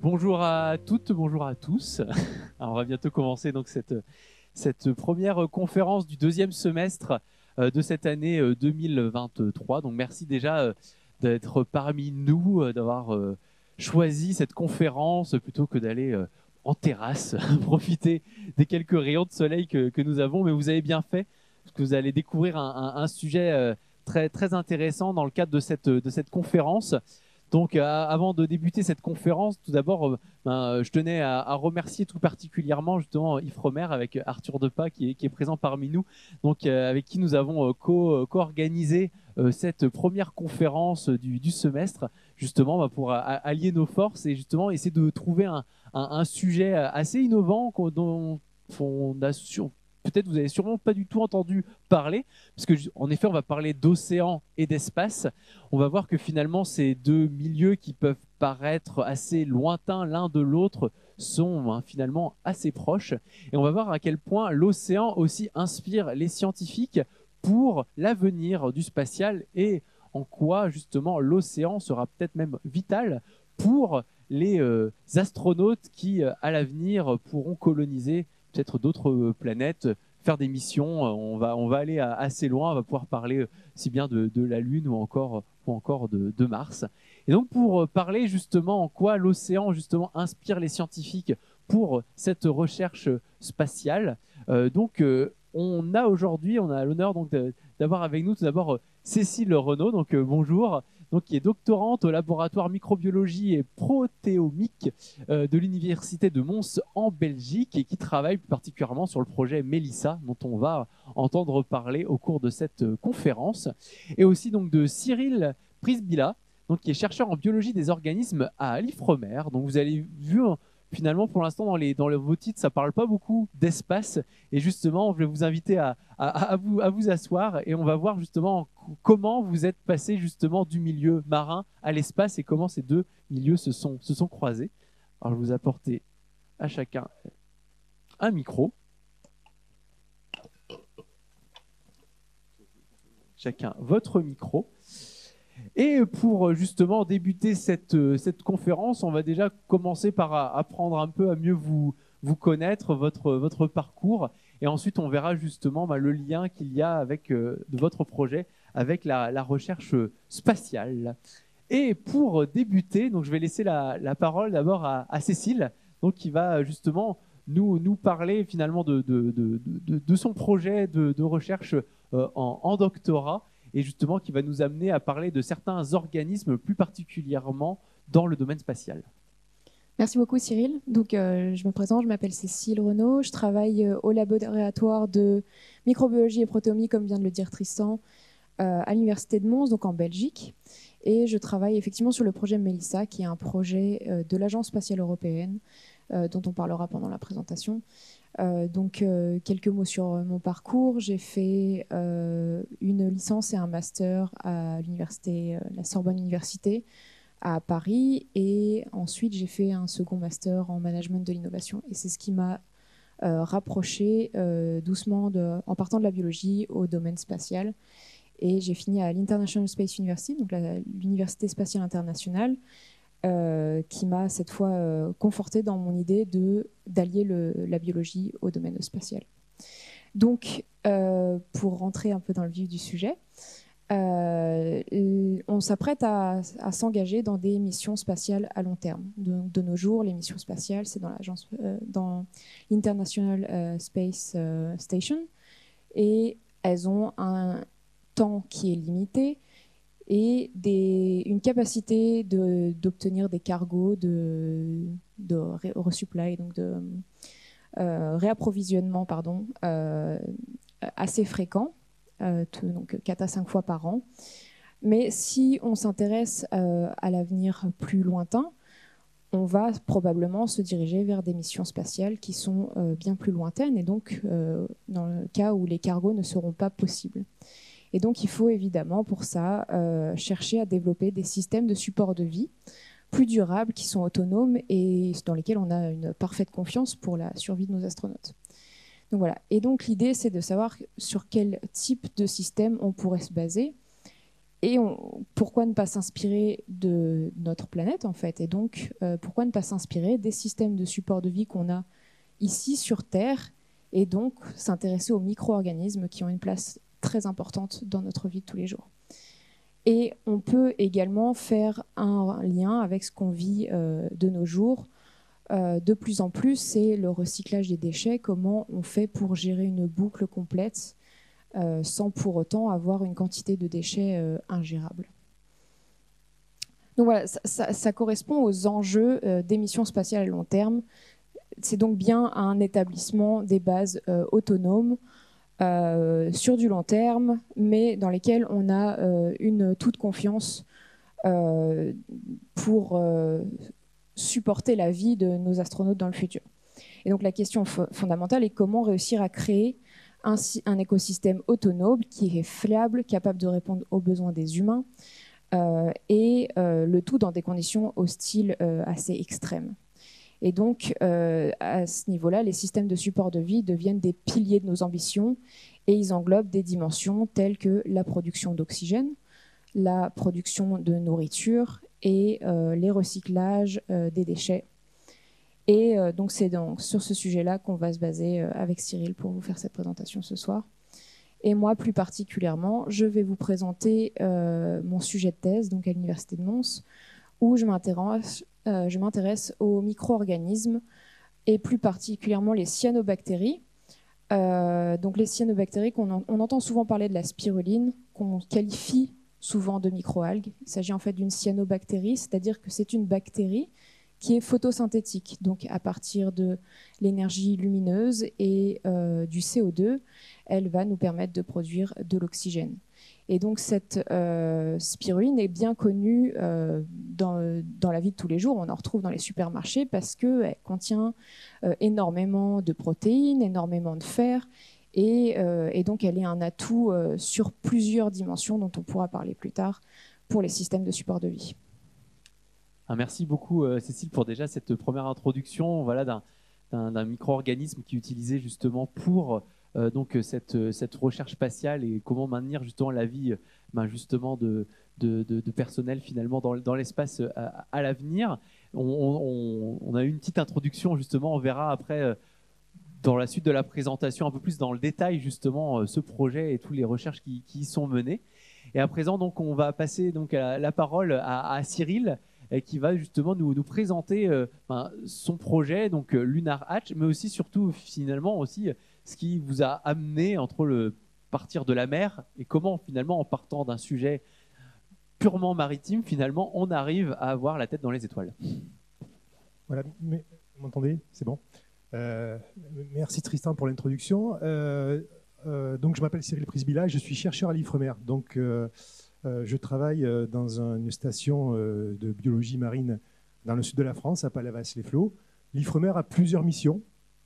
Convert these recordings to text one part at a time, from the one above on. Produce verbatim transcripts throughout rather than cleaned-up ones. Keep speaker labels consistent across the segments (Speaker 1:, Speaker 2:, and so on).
Speaker 1: bonjour à toutes, bonjour à tous. Alors, on va bientôt commencer donc cette, cette première conférence du deuxième semestre euh, de cette année euh, deux mille vingt-trois. Donc merci déjà euh, d'être parmi nous, euh, d'avoir euh, choisi cette conférence plutôt que d'aller euh, en terrasse, profiter des quelques rayons de soleil que, que nous avons. Mais vous avez bien fait, parce que vous allez découvrir un, un, un sujet euh, très, très intéressant dans le cadre de cette, de cette conférence. Donc, euh, avant de débuter cette conférence, tout d'abord, euh, ben, je tenais à, à remercier tout particulièrement justement Yves Romer avec Arthur Depas qui est, qui est présent parmi nous, donc euh, avec qui nous avons euh, co, co-organisé euh, cette première conférence du, du semestre, justement ben, pour a, allier nos forces et justement essayer de trouver un, un, un sujet assez innovant dont on a sur, peut-être vous avez sûrement pas du tout entendu parler, parce que en effet on va parler d'océan et d'espace. On va voir que finalement ces deux milieux qui peuvent paraître assez lointains l'un de l'autre sont hein, finalement assez proches. Et on va voir à quel point l'océan aussi inspire les scientifiques pour l'avenir du spatial et en quoi justement l'océan sera peut-être même vital pour les euh, astronautes qui euh, à l'avenir pourront coloniser peut-être d'autres planètes, faire des missions. On va, on va aller assez loin, on va pouvoir parler si bien de, de la Lune ou encore, ou encore de, de Mars. Et donc pour parler justement en quoi l'océan justement inspire les scientifiques pour cette recherche spatiale, euh, donc euh, on a aujourd'hui, on a l'honneur donc d'avoir avec nous tout d'abord Cécile Renaud, donc euh, bonjour. Donc, qui est doctorante au laboratoire microbiologie et protéomique euh, de l'université de Mons en Belgique et qui travaille plus particulièrement sur le projet Melissa, dont on va entendre parler au cours de cette euh, conférence. Et aussi donc de Cyril Prisbilla, donc qui est chercheur en biologie des organismes à l'Ifremer. Donc vous avez vu finalement pour l'instant dans, les, dans les, vos titres, ça ne parle pas beaucoup d'espace. Et justement, je vais vous inviter à, à, à, vous, à vous asseoir et on va voir justement comment vous êtes passé justement du milieu marin à l'espace et comment ces deux milieux se sont, se sont croisés. Alors je vais vous apporter à chacun un micro. Chacun votre micro. Et pour justement débuter cette, cette conférence, on va déjà commencer par apprendre un peu à mieux vous, vous connaître, votre, votre parcours. Et ensuite, on verra justement bah, le lien qu'il y a avec euh, de votre projet avec la, la recherche spatiale. Et pour débuter, donc je vais laisser la, la parole d'abord à, à Cécile, donc qui va justement nous, nous parler finalement de, de, de, de, de son projet de, de recherche euh, en, en doctorat, et justement qui va nous amener à parler de certains organismes plus particulièrement dans le domaine spatial.
Speaker 2: Merci beaucoup Cyril. Donc, euh, je me présente, je m'appelle Cécile Renaud, je travaille euh, au laboratoire de microbiologie et protéomie, comme vient de le dire Tristan, euh, à l'université de Mons, donc en Belgique. Et je travaille effectivement sur le projet Melissa, qui est un projet euh, de l'Agence spatiale européenne, euh, dont on parlera pendant la présentation. Euh, donc, euh, quelques mots sur mon parcours. J'ai fait euh, une licence et un master à l'université, euh, la Sorbonne Université à Paris, et ensuite j'ai fait un second master en management de l'innovation. Et c'est ce qui m'a euh, rapproché euh, doucement, de, en partant de la biologie au domaine spatial. Et j'ai fini à l'International Space University, donc l'université spatiale internationale, Euh, qui m'a cette fois euh, conforté dans mon idée de, d'allier le, la biologie au domaine spatial. Donc, euh, pour rentrer un peu dans le vif du sujet, euh, on s'apprête à, à s'engager dans des missions spatiales à long terme. De, de nos jours, les missions spatiales, c'est dans l'agence, euh, dans l'International euh, Space euh, Station, et elles ont un temps qui est limité et des, une capacité de, d'obtenir des cargos de, de resupply, donc de euh, réapprovisionnement pardon, euh, assez fréquent, euh, donc quatre à cinq fois par an. Mais si on s'intéresse euh, à l'avenir plus lointain, on va probablement se diriger vers des missions spatiales qui sont euh, bien plus lointaines et donc euh, dans le cas où les cargos ne seront pas possibles. Et donc, il faut évidemment pour ça euh, chercher à développer des systèmes de support de vie plus durables, qui sont autonomes et dans lesquels on a une parfaite confiance pour la survie de nos astronautes. Donc voilà. Et donc, l'idée, c'est de savoir sur quel type de système on pourrait se baser. et on, pourquoi ne pas s'inspirer de notre planète, en fait? Et donc, euh, pourquoi ne pas s'inspirer des systèmes de support de vie qu'on a ici sur Terre, et donc s'intéresser aux micro-organismes qui ont une place très importante dans notre vie de tous les jours. Et on peut également faire un lien avec ce qu'on vit euh, de nos jours. Euh, de plus en plus, c'est le recyclage des déchets, comment on fait pour gérer une boucle complète euh, sans pour autant avoir une quantité de déchets euh, ingérable. Donc voilà, ça, ça, ça correspond aux enjeux euh, des missions spatiales à long terme. C'est donc bien un établissement des bases euh, autonomes euh, sur du long terme, mais dans lesquelles on a euh, une toute confiance euh, pour euh, supporter la vie de nos astronautes dans le futur. Et donc la question fondamentale est comment réussir à créer un, un écosystème autonome qui est fiable, capable de répondre aux besoins des humains, euh, et euh, le tout dans des conditions hostiles euh, assez extrêmes. Et donc, euh, à ce niveau-là, les systèmes de support de vie deviennent des piliers de nos ambitions, et ils englobent des dimensions telles que la production d'oxygène, la production de nourriture et euh, les recyclages euh, des déchets. Et euh, donc c'est donc sur ce sujet-là qu'on va se baser euh, avec Cyril pour vous faire cette présentation ce soir. Et moi, plus particulièrement, je vais vous présenter euh, mon sujet de thèse, donc à l'Université de Mons, où je m'intéresse, euh, je m'intéresse aux micro-organismes et plus particulièrement les cyanobactéries. Euh, donc les cyanobactéries, qu'on en, on entend souvent parler de la spiruline, qu'on qualifie souvent de microalgues. Il s'agit en fait d'une cyanobactérie, c'est-à-dire que c'est une bactérie qui est photosynthétique. Donc à partir de l'énergie lumineuse et euh, du C O deux, elle va nous permettre de produire de l'oxygène. Et donc cette euh, spiruline est bien connue euh, dans, dans la vie de tous les jours. On en retrouve dans les supermarchés parce qu'elle contient euh, énormément de protéines, énormément de fer. Et, euh, et donc elle est un atout euh, sur plusieurs dimensions dont on pourra parler plus tard pour les systèmes de support de vie.
Speaker 1: Ah, merci beaucoup euh, Cécile pour déjà cette première introduction, voilà, d'un, d'un, d'un micro-organisme qui est utilisé justement pour euh, donc, cette, cette recherche spatiale et comment maintenir justement la vie ben, justement de, de, de, de personnel finalement dans, dans l'espace à, à l'avenir. On, on, on a eu une petite introduction justement, on verra après euh, dans la suite de la présentation un peu plus dans le détail justement euh, ce projet et toutes les recherches qui, qui y sont menées. Et à présent donc on va passer donc à la, la parole à, à Cyril et qui va justement nous, nous présenter euh, ben, son projet, donc euh, Lunar Hatch, mais aussi surtout finalement aussi ce qui vous a amené entre le partir de la mer et comment finalement en partant d'un sujet purement maritime, finalement on arrive à avoir la tête dans les étoiles.
Speaker 3: Voilà, mais, vous m'entendez? C'est bon. Euh, merci Tristan pour l'introduction. Euh, euh, donc je m'appelle Cyril Prisbilla, je suis chercheur à l'Ifremer. Donc euh, euh, je travaille dans un, une station euh, de biologie marine dans le sud de la France, à Palavas-les-Flots. L'Ifremer a plusieurs missions,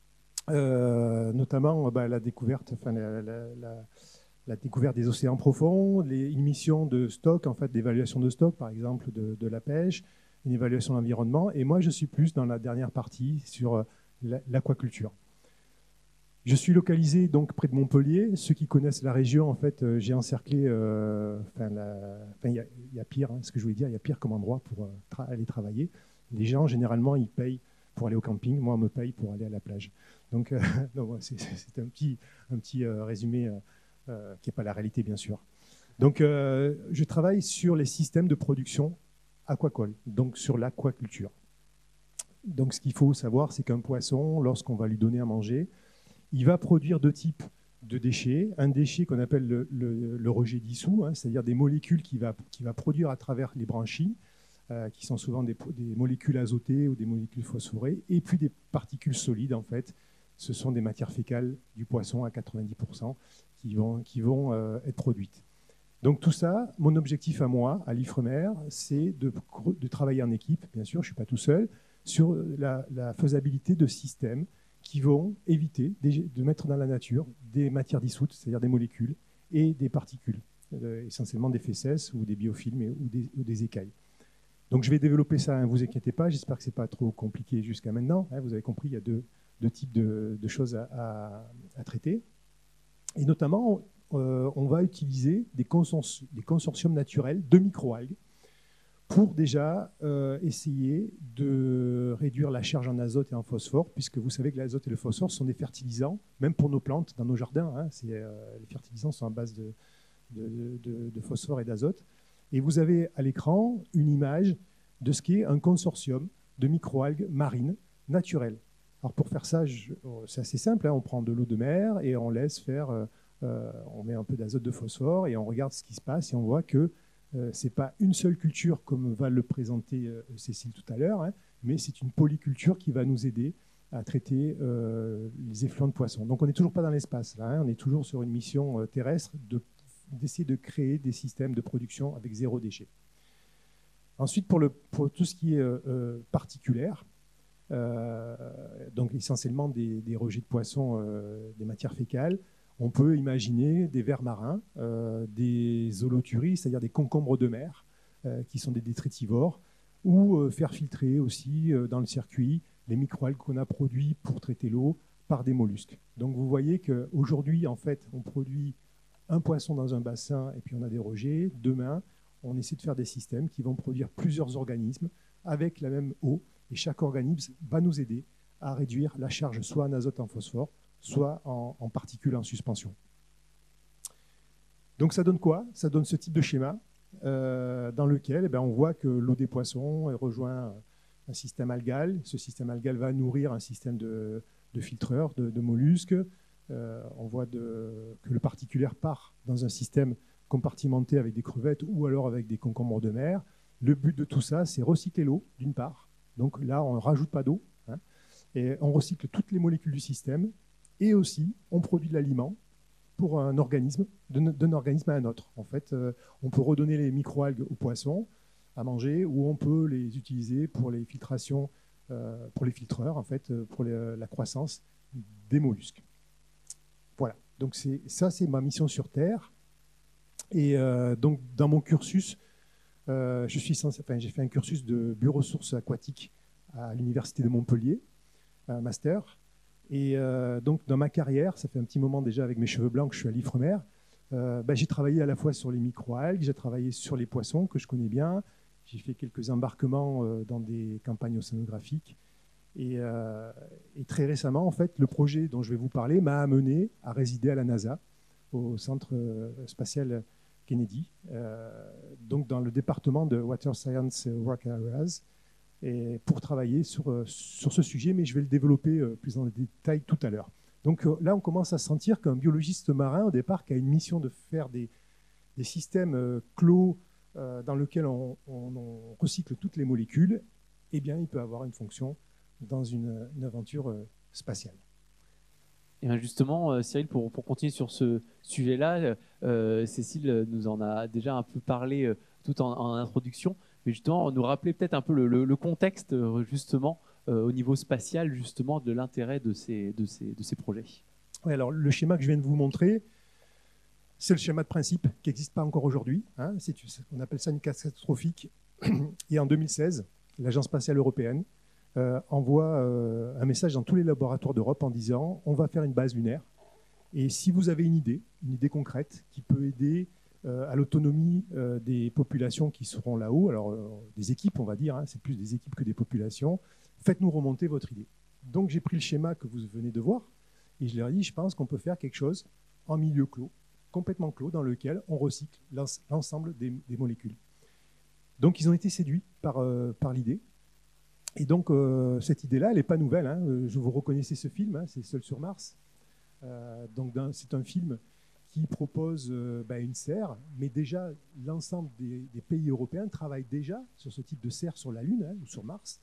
Speaker 3: euh, notamment bah, la découverte, enfin la, la, la, la découverte des océans profonds, les, une mission de stock, en fait, d'évaluation de stock, par exemple de, de la pêche, une évaluation de l'environnement. Et moi, je suis plus dans la dernière partie sur l'aquaculture. Je suis localisé donc près de Montpellier. Ceux qui connaissent la région, en fait, euh, j'ai encerclé. Euh, enfin, il y, y a pire. Hein, ce que je voulais dire, il y a pire comme endroit pour euh, tra aller travailler. Les gens généralement, ils payent pour aller au camping. Moi, on me paye pour aller à la plage. Donc, euh, c'est un petit, un petit euh, résumé euh, euh, qui n'est pas la réalité, bien sûr. Donc, euh, je travaille sur les systèmes de production aquacole, donc sur l'aquaculture. Donc, ce qu'il faut savoir, c'est qu'un poisson, lorsqu'on va lui donner à manger, il va produire deux types de déchets. Un déchet qu'on appelle le, le, le rejet dissous, hein, c'est-à-dire des molécules qu'il va, qu'il va produire à travers les branchies, euh, qui sont souvent des, des molécules azotées ou des molécules phosphorées, et puis des particules solides, en fait. Ce sont des matières fécales du poisson à quatre-vingt-dix pour cent qui vont, qui vont euh, être produites. Donc tout ça, mon objectif à moi, à l'Ifremer, c'est de, de travailler en équipe, bien sûr, je ne suis pas tout seul, sur la, la faisabilité de systèmes qui vont éviter de mettre dans la nature des matières dissoutes, c'est-à-dire des molécules, et des particules, euh, essentiellement des fesses ou des biofilms et, ou, des, ou des écailles. Donc je vais développer ça, ne hein, vous inquiétez pas, j'espère que ce n'est pas trop compliqué jusqu'à maintenant. Hein, vous avez compris, il y a deux, deux types de, de choses à, à, à traiter. Et notamment, euh, on va utiliser des, consor- des consortiums naturels de microalgues pour déjà euh, essayer de réduire la charge en azote et en phosphore, puisque vous savez que l'azote et le phosphore sont des fertilisants, même pour nos plantes, dans nos jardins. Hein, c'est, euh, les fertilisants sont à base de, de, de, de phosphore et d'azote. Et vous avez à l'écran une image de ce qu'est un consortium de microalgues marines naturelles. Alors pour faire ça, je, c'est assez simple, hein, on prend de l'eau de mer et on laisse faire, euh, euh, on met un peu d'azote de phosphore et on regarde ce qui se passe et on voit que Euh, ce n'est pas une seule culture comme va le présenter euh, Cécile tout à l'heure, hein, mais c'est une polyculture qui va nous aider à traiter euh, les effluents de poissons. Donc on n'est toujours pas dans l'espace, là, hein, on est toujours sur une mission euh, terrestre de, d'essayer de créer des systèmes de production avec zéro déchet. Ensuite, pour, le, pour tout ce qui est euh, euh, particulière, euh, donc essentiellement des, des rejets de poissons, euh, des matières fécales, on peut imaginer des vers marins, euh, des holoturies, c'est-à-dire des concombres de mer, euh, qui sont des détritivores, ou euh, faire filtrer aussi euh, dans le circuit les microalgues qu'on a produits pour traiter l'eau par des mollusques. Donc vous voyez qu'aujourd'hui, en fait, on produit un poisson dans un bassin et puis on a des rejets. Demain, on essaie de faire des systèmes qui vont produire plusieurs organismes avec la même eau, et chaque organisme va nous aider à réduire la charge soit en azote, en phosphore, soit en, en particules en suspension. Donc ça donne quoi? Ça donne ce type de schéma euh, dans lequel eh bien, on voit que l'eau des poissons rejoint un système algal. Ce système algal va nourrir un système de, de filtreurs, de, de mollusques. Euh, on voit de, que le particulaire part dans un système compartimenté avec des crevettes ou alors avec des concombres de mer. Le but de tout ça, c'est recycler l'eau, d'une part. Donc là, on ne rajoute pas d'eau. Hein, et on recycle toutes les molécules du système. Et aussi, on produit de l'aliment pour un organisme, d'un organisme à un autre. En fait, euh, on peut redonner les microalgues aux poissons à manger, ou on peut les utiliser pour les filtrations, euh, pour les filtreurs, en fait, pour les, la croissance des mollusques. Voilà. Donc c'est, ça, c'est ma mission sur Terre. Et euh, donc, dans mon cursus, euh, je suis censé, enfin, j'ai fait un cursus de bioressources aquatiques à l'université de Montpellier, un master. Et euh, donc, dans ma carrière, ça fait un petit moment déjà avec mes cheveux blancs que je suis à l'Ifremer, euh, bah, j'ai travaillé à la fois sur les microalgues, j'ai travaillé sur les poissons que je connais bien, j'ai fait quelques embarquements euh, dans des campagnes océanographiques. Et, euh, et très récemment, en fait, le projet dont je vais vous parler m'a amené à résider à la NASA, au Centre spatial Kennedy, euh, donc dans le département de Water Science Work Areas, et pour travailler sur, sur ce sujet, mais je vais le développer plus dans les détails tout à l'heure. Donc là, on commence à sentir qu'un biologiste marin, au départ, qui a une mission de faire des, des systèmes clos euh, dans lesquels on, on, on recycle toutes les molécules, eh bien, il peut avoir une fonction dans une, une aventure spatiale.
Speaker 1: Et bien justement, Cyril, pour, pour continuer sur ce sujet-là, euh, Cécile nous en a déjà un peu parlé euh, tout en, en introduction, mais justement, nous rappeler peut-être un peu le, le, le contexte justement euh, au niveau spatial justement de l'intérêt de ces, de ces, de ces projets.
Speaker 3: Oui, alors le schéma que je viens de vous montrer, c'est le schéma de principe qui n'existe pas encore aujourd'hui. Hein, c'est, on appelle ça une catastrophique. Et en deux mille seize, l'Agence spatiale européenne euh, envoie euh, un message dans tous les laboratoires d'Europe en disant on va faire une base lunaire. Et si vous avez une idée, une idée concrète qui peut aider euh, à l'autonomie euh, des populations qui seront là-haut, alors euh, des équipes on va dire, hein, c'est plus des équipes que des populations, faites-nous remonter votre idée. Donc j'ai pris le schéma que vous venez de voir et je leur ai dit je pense qu'on peut faire quelque chose en milieu clos, complètement clos, dans lequel on recycle l'ensemble des, des molécules. Donc ils ont été séduits par, euh, par l'idée. Et donc euh, cette idée-là, elle n'est pas nouvelle. Hein. Je vous reconnaissez ce film, hein, c'est Seul sur Mars. Euh, donc c'est un film qui propose euh, bah, une serre, mais déjà l'ensemble des, des pays européens travaillent déjà sur ce type de serre sur la Lune hein, ou sur Mars.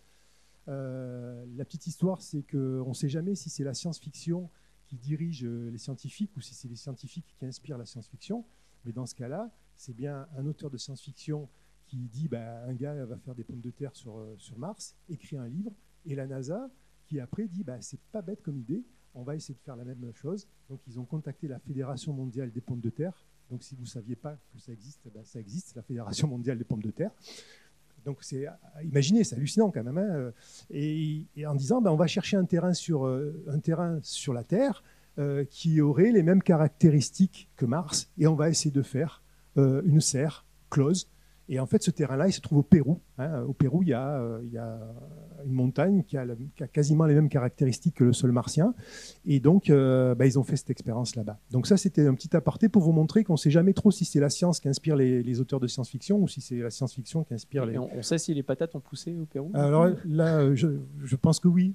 Speaker 3: Euh, la petite histoire, c'est qu'on ne sait jamais si c'est la science-fiction qui dirige les scientifiques ou si c'est les scientifiques qui inspirent la science-fiction. Mais dans ce cas-là, c'est bien un auteur de science-fiction qui dit bah, un gars va faire des pommes de terre sur, sur Mars, écrit un livre, et la NASA qui après dit bah, c'est pas bête comme idée, on va essayer de faire la même chose. Donc ils ont contacté la Fédération mondiale des pommes de terre. Donc si vous ne saviez pas que ça existe, bah, ça existe, c'est la Fédération mondiale des pommes de terre. Donc c'est, imaginez, c'est hallucinant quand même. Hein. Et, et en disant bah, on va chercher un terrain, sur, un terrain sur la Terre euh, qui aurait les mêmes caractéristiques que Mars, et on va essayer de faire euh, une serre close. Et en fait, ce terrain-là, il se trouve au Pérou. Hein. Au Pérou, il y, a, euh, il y a une montagne qui a, la, qui a quasiment les mêmes caractéristiques que le sol martien. Et donc, euh, bah, ils ont fait cette expérience là-bas. Donc ça, c'était un petit aparté pour vous montrer qu'on ne sait jamais trop si c'est la science qui inspire les, les auteurs de science-fiction ou si c'est la science-fiction qui inspire les...
Speaker 1: On, on sait si les patates ont poussé au Pérou?
Speaker 3: Alors là, je, je pense que oui.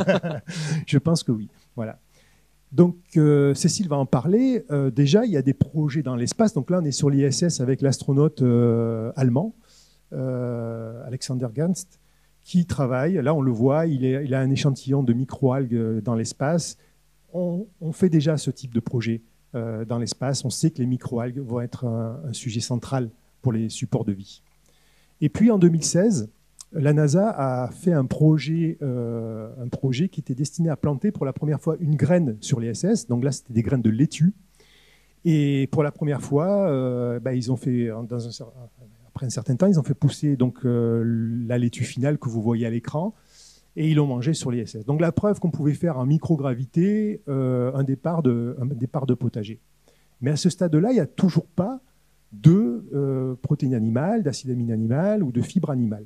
Speaker 3: Je pense que oui. Voilà. Donc, euh, Cécile va en parler. Euh, déjà, il y a des projets dans l'espace. Donc là, on est sur l'I S S avec l'astronaute euh, allemand, euh, Alexander Gernst, qui travaille. Là, on le voit, il, est, il a un échantillon de microalgues dans l'espace. On, on fait déjà ce type de projet euh, dans l'espace. On sait que les microalgues vont être un, un sujet central pour les supports de vie. Et puis, en deux mille seize, la NASA a fait un projet, euh, un projet qui était destiné à planter pour la première fois une graine sur l'I S S. Donc là, c'était des graines de laitue. Et pour la première fois, euh, bah, ils ont fait, dans un, après un certain temps, ils ont fait pousser donc, euh, la laitue finale que vous voyez à l'écran et ils l'ont mangée sur l'I S S. Donc la preuve qu'on pouvait faire en microgravité euh, un, départ de, un départ de potager. Mais à ce stade-là, il n'y a toujours pas de euh, protéines animales, d'acide aminé animal ou de fibres animales.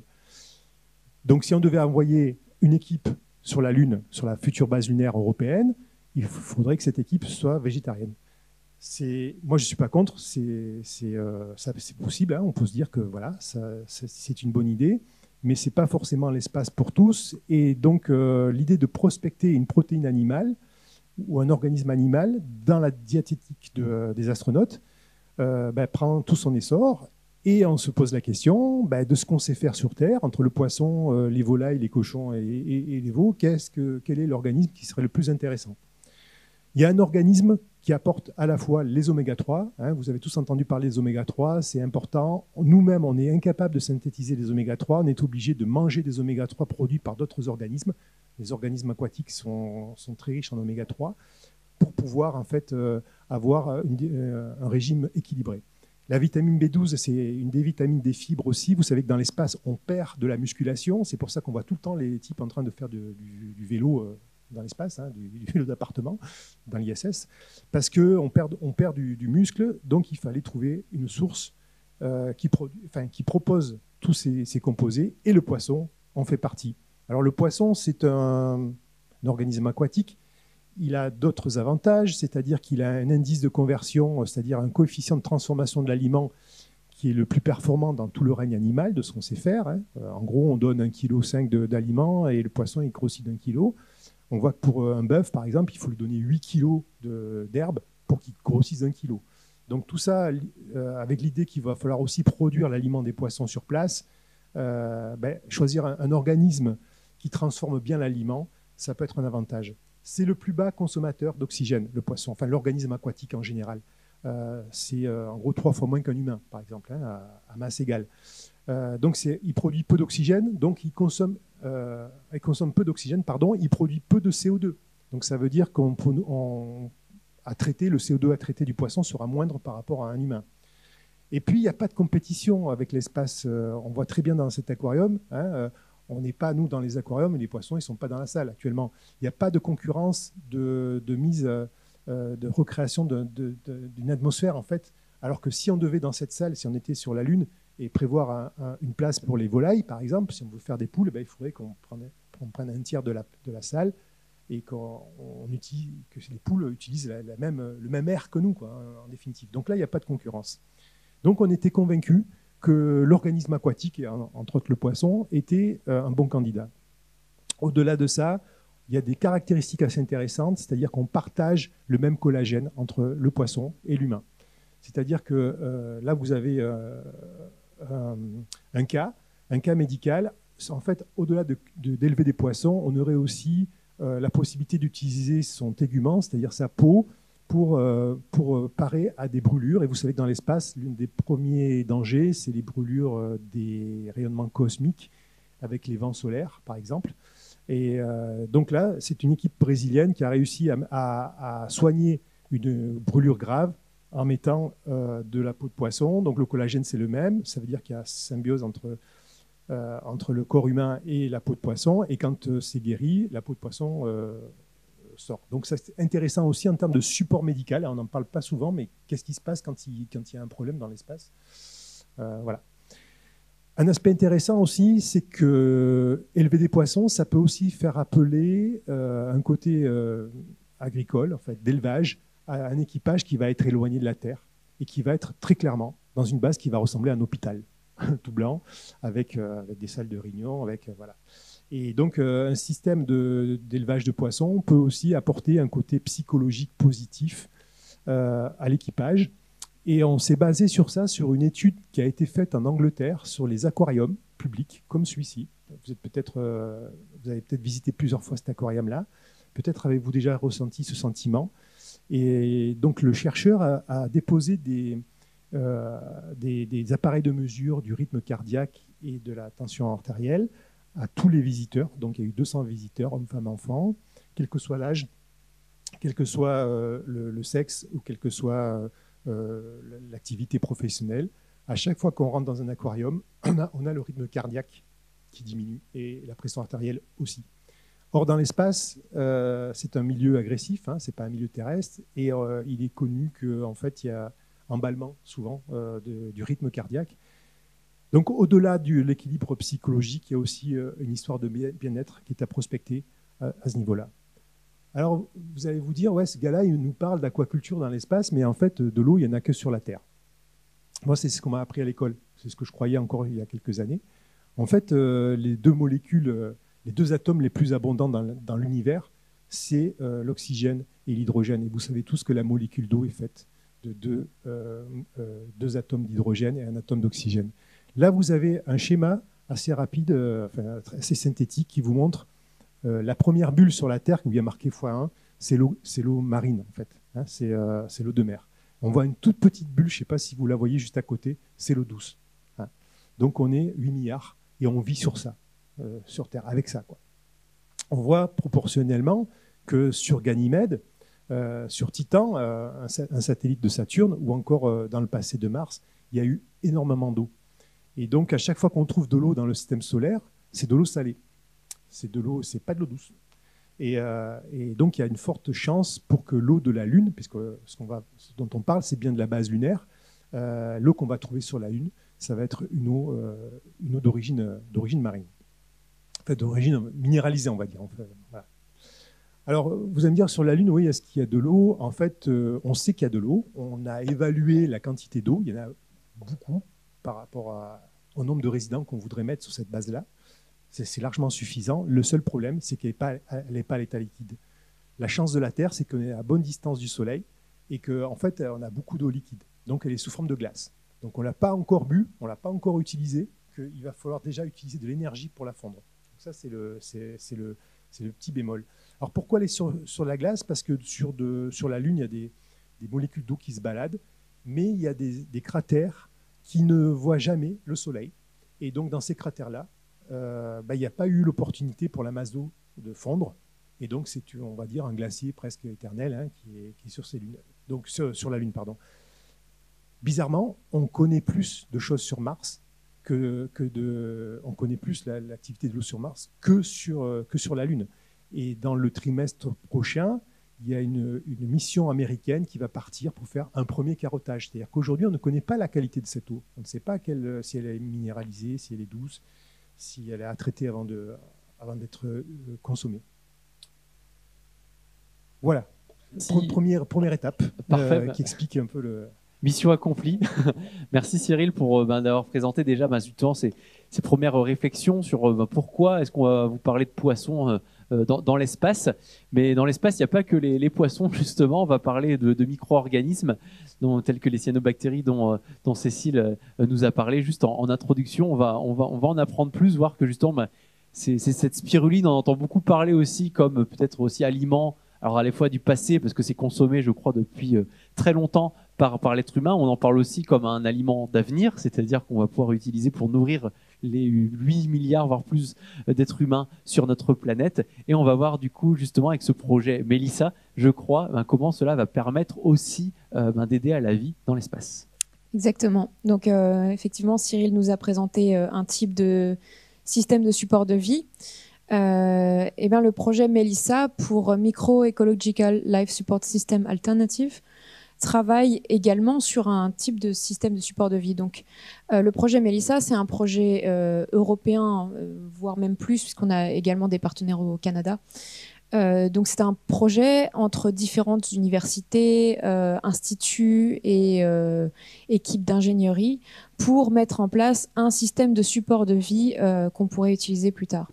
Speaker 3: Donc, si on devait envoyer une équipe sur la Lune, sur la future base lunaire européenne, il faudrait que cette équipe soit végétarienne. C'est, moi, je ne suis pas contre, c'est, c'est, euh, ça, c'est possible, hein, on peut se dire que voilà, ça, ça, c'est une bonne idée, mais ce n'est pas forcément l'espace pour tous. Et donc, euh, l'idée de prospecter une protéine animale ou un organisme animal dans la diététique de, euh, des astronautes euh, ben, prend tout son essor. Et on se pose la question bah, de ce qu'on sait faire sur Terre, entre le poisson, euh, les volailles, les cochons et, et, et les veaux, qu'est-ce que, quel est l'organisme qui serait le plus intéressant? Il y a un organisme qui apporte à la fois les oméga trois, hein, vous avez tous entendu parler des oméga trois, c'est important. Nous-mêmes, on est incapable de synthétiser des oméga trois, on est obligé de manger des oméga trois produits par d'autres organismes. Les organismes aquatiques sont, sont très riches en oméga trois pour pouvoir en fait, euh, avoir une, euh, un régime équilibré. La vitamine B douze, c'est une des vitamines des fibres aussi. Vous savez que dans l'espace, on perd de la musculation. C'est pour ça qu'on voit tout le temps les types en train de faire de, du, du vélo euh, dans l'espace, hein, du, du vélo d'appartement, dans l'I S S, parce qu'on perd, on perd du, du muscle. Donc, il fallait trouver une source euh, qui, produit, enfin, qui propose tous ces, ces composés. Et le poisson en fait partie. Alors, le poisson, c'est un, un organisme aquatique. Il a d'autres avantages, c'est-à-dire qu'il a un indice de conversion, c'est-à-dire un coefficient de transformation de l'aliment qui est le plus performant dans tout le règne animal de ce qu'on sait faire. Hein. En gros, on donne un virgule cinq kilos d'aliments et le poisson il grossit d'un kilo. On voit que pour un bœuf, par exemple, il faut lui donner huit kilos d'herbe pour qu'il grossisse d'un kilo. Donc tout ça, euh, avec l'idée qu'il va falloir aussi produire l'aliment des poissons sur place, euh, ben, choisir un, un organisme qui transforme bien l'aliment, ça peut être un avantage. C'est le plus bas consommateur d'oxygène, le poisson, enfin l'organisme aquatique en général. Euh, c'est euh, en gros trois fois moins qu'un humain, par exemple, hein, à, à masse égale. Euh, donc il produit peu d'oxygène, donc il consomme, euh, il consomme peu d'oxygène, pardon, il produit peu de C O deux. Donc ça veut dire qu'on on, à traiter, le C O deux à traiter du poisson sera moindre par rapport à un humain. Et puis il n'y a pas de compétition avec l'espace. Euh, on voit très bien dans cet aquarium. Hein, euh, On n'est pas, nous, dans les aquariums, et les poissons, ils ne sont pas dans la salle actuellement. Il n'y a pas de concurrence de, de mise, euh, de recréation de, de, de, d'une atmosphère, en fait. Alors que si on devait, dans cette salle, si on était sur la Lune, et prévoir un, un, une place pour les volailles, par exemple, si on veut faire des poules, ben, il faudrait qu'on prenne, on prenne un tiers de la, de la salle et qu'on on utilise, que les poules utilisent la, la même, le même air que nous, quoi, en définitive. Donc là, il n'y a pas de concurrence. Donc on était convaincus que l'organisme aquatique, et entre autres le poisson, était un bon candidat. Au-delà de ça, il y a des caractéristiques assez intéressantes, c'est-à-dire qu'on partage le même collagène entre le poisson et l'humain. C'est-à-dire que euh, là, vous avez euh, un, un cas, un cas médical. En fait, au-delà de, de, d'élever des poissons, on aurait aussi euh, la possibilité d'utiliser son tégument, c'est-à-dire sa peau, Pour, euh, pour parer à des brûlures. Et vous savez que dans l'espace, l'un des premiers dangers, c'est les brûlures euh, des rayonnements cosmiques avec les vents solaires, par exemple. Et euh, donc là, c'est une équipe brésilienne qui a réussi à, à, à soigner une brûlure grave en mettant euh, de la peau de poisson. Donc le collagène, c'est le même. Ça veut dire qu'il y a symbiose entre, euh, entre le corps humain et la peau de poisson. Et quand euh, c'est guéri, la peau de poisson... Euh, sort. Donc ça, c'est intéressant aussi en termes de support médical. On n'en parle pas souvent, mais qu'est-ce qui se passe quand il, quand il y a un problème dans l'espace? euh, Voilà. Un aspect intéressant aussi, c'est que élever des poissons, ça peut aussi faire appeler euh, un côté euh, agricole, en fait, d'élevage, à un équipage qui va être éloigné de la Terre et qui va être très clairement dans une base qui va ressembler à un hôpital, tout blanc, avec, euh, avec des salles de réunion, avec euh, voilà. Et donc, euh, un système de, d'élevage de poissons peut aussi apporter un côté psychologique positif euh, à l'équipage. Et on s'est basé sur ça, sur une étude qui a été faite en Angleterre sur les aquariums publics, comme celui-ci. Vous, êtes peut-être, euh, vous avez peut-être visité plusieurs fois cet aquarium-là. Peut-être avez-vous déjà ressenti ce sentiment. Et donc, le chercheur a, a déposé des, euh, des, des appareils de mesure du rythme cardiaque et de la tension artérielle à tous les visiteurs. Donc, il y a eu deux cents visiteurs, hommes, femmes, enfants, quel que soit l'âge, quel que soit euh, le, le sexe ou quel que soit... Euh, Euh, l'activité professionnelle. À chaque fois qu'on rentre dans un aquarium, on a, on a le rythme cardiaque qui diminue et la pression artérielle aussi. Or, dans l'espace, euh, c'est un milieu agressif, hein, ce n'est pas un milieu terrestre, et euh, il est connu qu'en fait, il y a emballement souvent euh, de, du rythme cardiaque. Donc, au-delà de l'équilibre psychologique, il y a aussi euh, une histoire de bien-être qui est à prospecter euh, à ce niveau-là. Alors, vous allez vous dire, ouais, ce gars-là, il nous parle d'aquaculture dans l'espace, mais en fait, de l'eau, il n'y en a que sur la Terre. Moi, c'est ce qu'on m'a appris à l'école. C'est ce que je croyais encore il y a quelques années. En fait, euh, les deux molécules, euh, les deux atomes les plus abondants dans, dans l'univers, c'est euh, l'oxygène et l'hydrogène. Et vous savez tous que la molécule d'eau est faite de deux, euh, euh, deux atomes d'hydrogène et un atome d'oxygène. Là, vous avez un schéma assez rapide, euh, enfin, assez synthétique, qui vous montre Euh, la première bulle sur la Terre, où il y a marqué fois un, c'est l'eau, c'est l'eau marine, en fait. Hein, c'est, euh, c'est l'eau de mer. On voit une toute petite bulle, je ne sais pas si vous la voyez juste à côté, c'est l'eau douce. Hein. Donc on est huit milliards et on vit sur ça, euh, sur Terre, avec ça, quoi. On voit proportionnellement que sur Ganymède, euh, sur Titan, euh, un, un satellite de Saturne, ou encore euh, dans le passé de Mars, il y a eu énormément d'eau. Et donc à chaque fois qu'on trouve de l'eau dans le système solaire, c'est de l'eau salée. C'est de l'eau, c'est pas de l'eau douce. Et, euh, et donc il y a une forte chance pour que l'eau de la Lune, puisque ce, qu'on va, ce dont on parle, c'est bien de la base lunaire, euh, l'eau qu'on va trouver sur la Lune, ça va être une eau, euh, une eau d'origine, d'origine marine, enfin d'origine minéralisée, on va dire. En fait, voilà. Alors vous allez me dire, sur la Lune, oui, est-ce qu'il y a de l'eau? En fait, euh, on sait qu'il y a de l'eau. On a évalué la quantité d'eau. Il y en a beaucoup par rapport à, au nombre de résidents qu'on voudrait mettre sur cette base-là. C'est largement suffisant. Le seul problème, c'est qu'elle n'est pas, elle pas à l'état liquide. La chance de la Terre, c'est qu'on est à bonne distance du Soleil et qu'en en fait, on a beaucoup d'eau liquide. Donc, elle est sous forme de glace. Donc, on ne l'a pas encore bu, on ne l'a pas encore utilisée, qu'il va falloir déjà utiliser de l'énergie pour la fondre. Donc, ça, c'est le, c'est, c'est le, c'est le petit bémol. Alors, pourquoi elle est sur, sur la glace? Parce que sur, de, sur la Lune, il y a des, des molécules d'eau qui se baladent, mais il y a des, des cratères qui ne voient jamais le Soleil. Et donc, dans ces cratères-là, Euh, bah, il n'y a pas eu l'opportunité pour la masse d'eau de fondre, et donc c'est, on va dire, un glacier presque éternel, hein, qui, est, qui est sur ces lunes, donc sur, sur la Lune, pardon. Bizarrement, on connaît plus de choses sur Mars que, que de, on connaît plus la, l'activité de l'eau sur Mars que sur, que sur la Lune. Et dans le trimestre prochain, il y a une, une mission américaine qui va partir pour faire un premier carottage. C'est-à-dire qu'aujourd'hui, on ne connaît pas la qualité de cette eau. On ne sait pas quelle, si elle est minéralisée, si elle est douce, si elle est à traiter avant, de, avant d'être euh, consommée. Voilà, si. première, première étape euh, qui explique un peu le...
Speaker 1: Mission accomplie. Merci Cyril pour ben, d'avoir présenté déjà ben, justement ces, ces premières réflexions sur ben, pourquoi est-ce qu'on va vous parler de poissons euh, dans, dans l'espace. Mais dans l'espace, il n'y a pas que les, les poissons, justement. On va parler de, de micro-organismes dont, tels que les cyanobactéries dont, euh, dont Cécile euh, nous a parlé juste en, en introduction. On va, on, va, on va en apprendre plus, voir que justement, ben, c'est, c'est cette spiruline, on entend beaucoup parler aussi comme peut-être aussi aliment, alors à la fois du passé, parce que c'est consommé, je crois, depuis euh, très longtemps par, par l'être humain. On en parle aussi comme un aliment d'avenir, c'est-à-dire qu'on va pouvoir utiliser pour nourrir les huit milliards, voire plus, d'êtres humains sur notre planète. Et on va voir du coup, justement, avec ce projet Mélissa, je crois, ben, comment cela va permettre aussi euh, ben, d'aider à la vie dans l'espace.
Speaker 2: Exactement. Donc, euh, effectivement, Cyril nous a présenté euh, un type de système de support de vie. Euh, et bien, le projet Melissa pour Micro-Ecological Life Support System Alternative travaille également sur un type de système de support de vie. Donc, euh, le projet Melissa, c'est un projet euh, européen, euh, voire même plus, puisqu'on a également des partenaires au Canada. Euh, donc, c'est un projet entre différentes universités, euh, instituts et euh, équipes d'ingénierie pour mettre en place un système de support de vie euh, qu'on pourrait utiliser plus tard.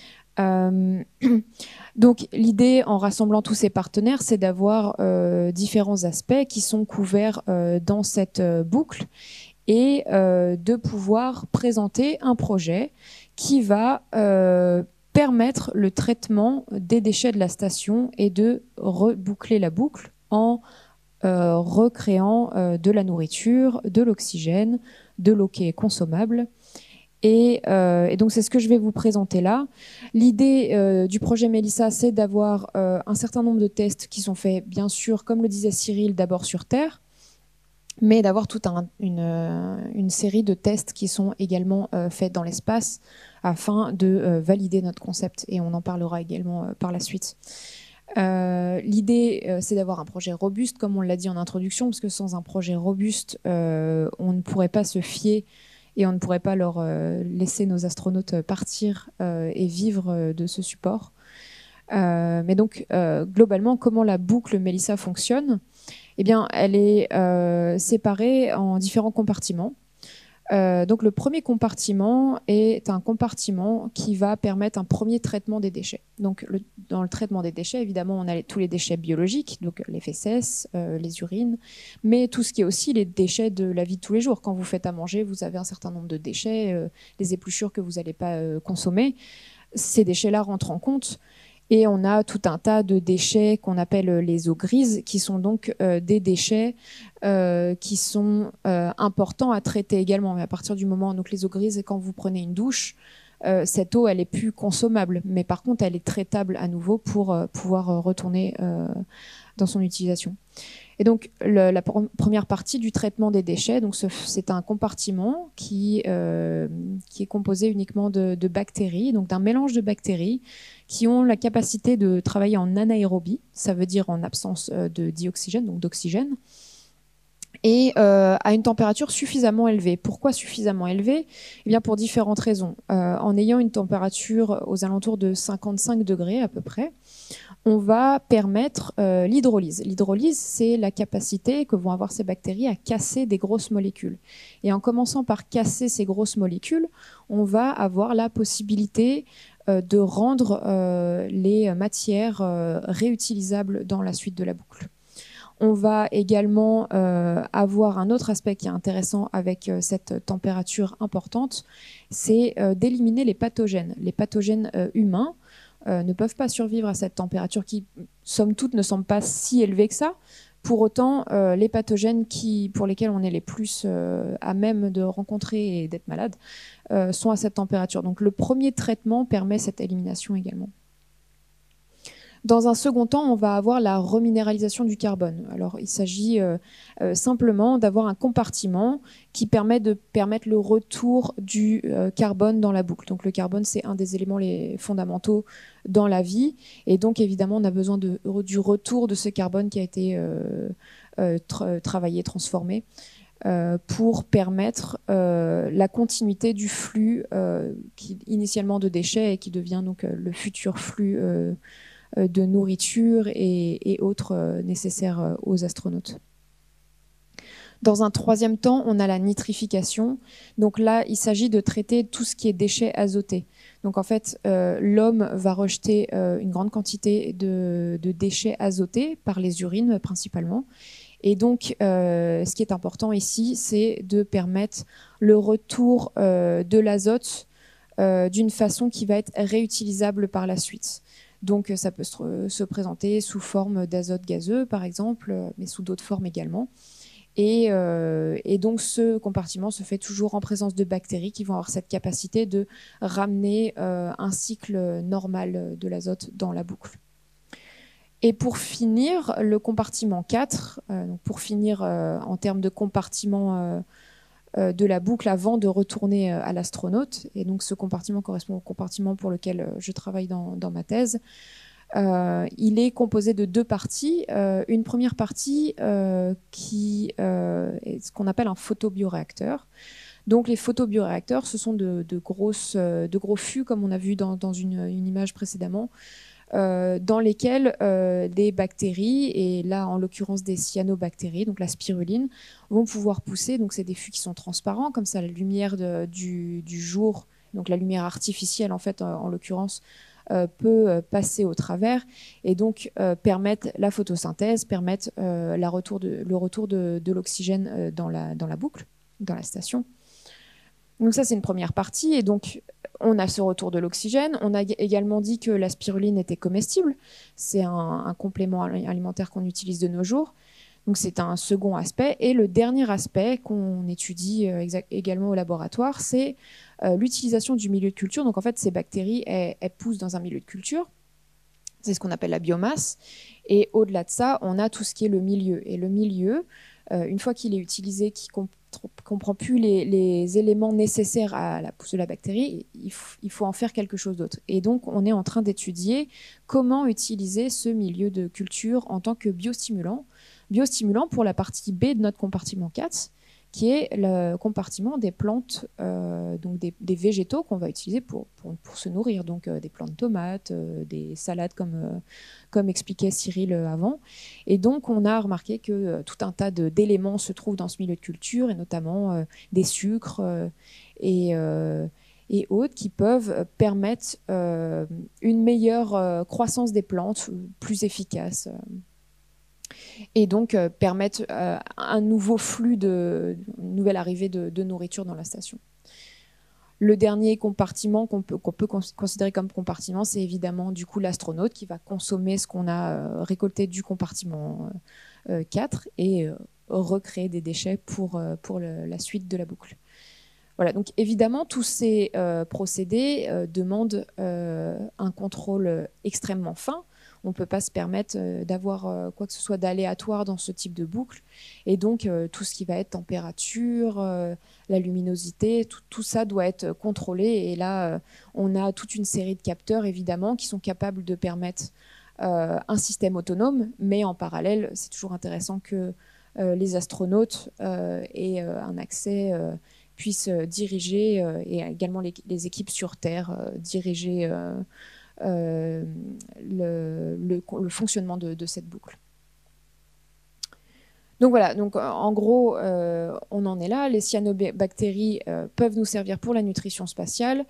Speaker 2: Euh, donc l'idée en rassemblant tous ces partenaires, c'est d'avoir euh, différents aspects qui sont couverts euh, dans cette euh, boucle et euh, de pouvoir présenter un projet qui va euh, permettre le traitement des déchets de la station et de reboucler la boucle en euh, recréant euh, de la nourriture, de l'oxygène, de l'eau qui est consommable. Et, euh, et donc, c'est ce que je vais vous présenter là. L'idée euh, du projet Melissa, c'est d'avoir euh, un certain nombre de tests qui sont faits, bien sûr, comme le disait Cyril, d'abord sur Terre, mais d'avoir toute un, une, euh, une série de tests qui sont également euh, faits dans l'espace afin de euh, valider notre concept. Et on en parlera également euh, par la suite. Euh, L'idée, euh, c'est d'avoir un projet robuste, comme on l'a dit en introduction, parce que sans un projet robuste, euh, on ne pourrait pas se fier et on ne pourrait pas leur euh, laisser nos astronautes partir euh, et vivre euh, de ce support. Euh, mais donc, euh, globalement, comment la boucle Melissa fonctionne? Eh bien, elle est euh, séparée en différents compartiments. Euh, donc, le premier compartiment est un compartiment qui va permettre un premier traitement des déchets. Donc, le, dans le traitement des déchets, évidemment, on a les, tous les déchets biologiques, donc les fesses, euh, les urines, mais tout ce qui est aussi les déchets de la vie de tous les jours. Quand vous faites à manger, vous avez un certain nombre de déchets, euh, les épluchures que vous n'allez pas euh, consommer. Ces déchets-là rentrent en compte. Et on a tout un tas de déchets qu'on appelle les eaux grises, qui sont donc euh, des déchets euh, qui sont euh, importants à traiter également. Mais à partir du moment, donc les eaux grises, quand vous prenez une douche, euh, cette eau, elle est plus consommable. Mais par contre, elle est traitable à nouveau pour euh, pouvoir retourner euh, dans son utilisation. Et donc, le, la pr première partie du traitement des déchets, donc c'est un compartiment qui, euh, qui est composé uniquement de, de bactéries, donc d'un mélange de bactéries qui ont la capacité de travailler en anaérobie, ça veut dire en absence de dioxygène, donc d'oxygène, et euh, à une température suffisamment élevée. Pourquoi suffisamment élevée? Eh bien, pour différentes raisons. Euh, en ayant une température aux alentours de cinquante-cinq degrés à peu près, on va permettre euh, l'hydrolyse. L'hydrolyse, c'est la capacité que vont avoir ces bactéries à casser des grosses molécules. Et en commençant par casser ces grosses molécules, on va avoir la possibilité euh, de rendre euh, les matières euh, réutilisables dans la suite de la boucle. On va également euh, avoir un autre aspect qui est intéressant avec euh, cette température importante, c'est euh, d'éliminer les pathogènes. Les pathogènes euh, humains euh, ne peuvent pas survivre à cette température qui, somme toute, ne semble pas si élevée que ça. Pour autant, euh, les pathogènes qui, pour lesquels on est les plus euh, à même de rencontrer et d'être malade euh, sont à cette température. Donc le premier traitement permet cette élimination également. Dans un second temps, on va avoir la reminéralisation du carbone. Alors, il s'agit euh, euh, simplement d'avoir un compartiment qui permet de permettre le retour du euh, carbone dans la boucle. Donc, le carbone, c'est un des éléments les fondamentaux dans la vie. Et donc, évidemment, on a besoin de, du retour de ce carbone qui a été euh, euh, tra travaillé, transformé, euh, pour permettre euh, la continuité du flux euh, qui, initialement de déchets et qui devient donc euh, le futur flux euh, de nourriture et, et autres nécessaires aux astronautes. Dans un troisième temps, on a la nitrification. Donc là, il s'agit de traiter tout ce qui est déchets azotés. Donc en fait, euh, l'homme va rejeter euh, une grande quantité de, de déchets azotés par les urines principalement. Et donc, euh, ce qui est important ici, c'est de permettre le retour euh, de l'azote euh, d'une façon qui va être réutilisable par la suite. Donc ça peut se, se présenter sous forme d'azote gazeux, par exemple, mais sous d'autres formes également. Et, euh, et donc ce compartiment se fait toujours en présence de bactéries qui vont avoir cette capacité de ramener euh, un cycle normal de l'azote dans la boucle. Et pour finir, le compartiment quatre, euh, donc pour finir euh, en termes de compartiment euh, euh, de la boucle avant de retourner euh, à l'astronaute. Et donc ce compartiment correspond au compartiment pour lequel euh, je travaille dans, dans ma thèse. Euh, il est composé de deux parties. Euh, une première partie euh, qui euh, est ce qu'on appelle un photobioréacteur. Donc les photobioréacteurs, ce sont de, de, grosses, euh, de gros fûts, comme on a vu dans, dans une, une image précédemment, euh, dans lesquels euh, des bactéries, et là en l'occurrence des cyanobactéries, donc la spiruline, vont pouvoir pousser. Donc c'est des fûts qui sont transparents, comme ça la lumière de, du, du jour, donc la lumière artificielle en fait en, en l'occurrence, euh, peut euh, passer au travers et donc euh, permettre la photosynthèse, permettre euh, la retour de, le retour de, de l'oxygène euh, dans, la, dans la boucle, dans la station. Donc ça, c'est une première partie. Et donc, on a ce retour de l'oxygène. On a également dit que la spiruline était comestible. C'est un, un complément alimentaire qu'on utilise de nos jours. Donc c'est un second aspect. Et le dernier aspect qu'on étudie euh, également au laboratoire, c'est euh, l'utilisation du milieu de culture. Donc en fait, ces bactéries, elles, elles poussent dans un milieu de culture. C'est ce qu'on appelle la biomasse. Et au-delà de ça, on a tout ce qui est le milieu. Et le milieu, euh, une fois qu'il est utilisé, qui comp- comprend plus les, les éléments nécessaires à la pousse de la bactérie, il, f- il faut en faire quelque chose d'autre. Et donc, on est en train d'étudier comment utiliser ce milieu de culture en tant que biostimulant. Biostimulant pour la partie B de notre compartiment quatre, qui est le compartiment des plantes, euh, donc des, des végétaux qu'on va utiliser pour, pour, pour se nourrir, donc euh, des plants de tomates, euh, des salades comme, euh, comme expliquait Cyril avant. Et donc on a remarqué que euh, tout un tas de, d'éléments se trouvent dans ce milieu de culture, et notamment euh, des sucres euh, et, euh, et autres qui peuvent permettre euh, une meilleure euh, croissance des plantes, plus efficace. Euh. Et donc euh, permettre euh, un nouveau flux, de, une nouvelle arrivée de, de nourriture dans la station. Le dernier compartiment qu'on peut, qu'on peut considérer comme compartiment, c'est évidemment du coup l'astronaute qui va consommer ce qu'on a euh, récolté du compartiment euh, quatre et euh, recréer des déchets pour, euh, pour le, la suite de la boucle. Voilà, donc évidemment, tous ces euh, procédés euh, demandent euh, un contrôle extrêmement fin. On ne peut pas se permettre euh, d'avoir euh, quoi que ce soit d'aléatoire dans ce type de boucle. Et donc, euh, tout ce qui va être température, euh, la luminosité, tout, tout ça doit être contrôlé. Et là, euh, on a toute une série de capteurs, évidemment, qui sont capables de permettre euh, un système autonome. Mais en parallèle, c'est toujours intéressant que euh, les astronautes euh, aient euh, un accès, euh, puissent diriger, euh, et également les, les équipes sur Terre, euh, diriger euh, Euh, le, le, le fonctionnement de, de cette boucle. Donc voilà, donc, en gros, euh, on en est là. Les cyanobactéries euh, peuvent nous servir pour la nutrition spatiale.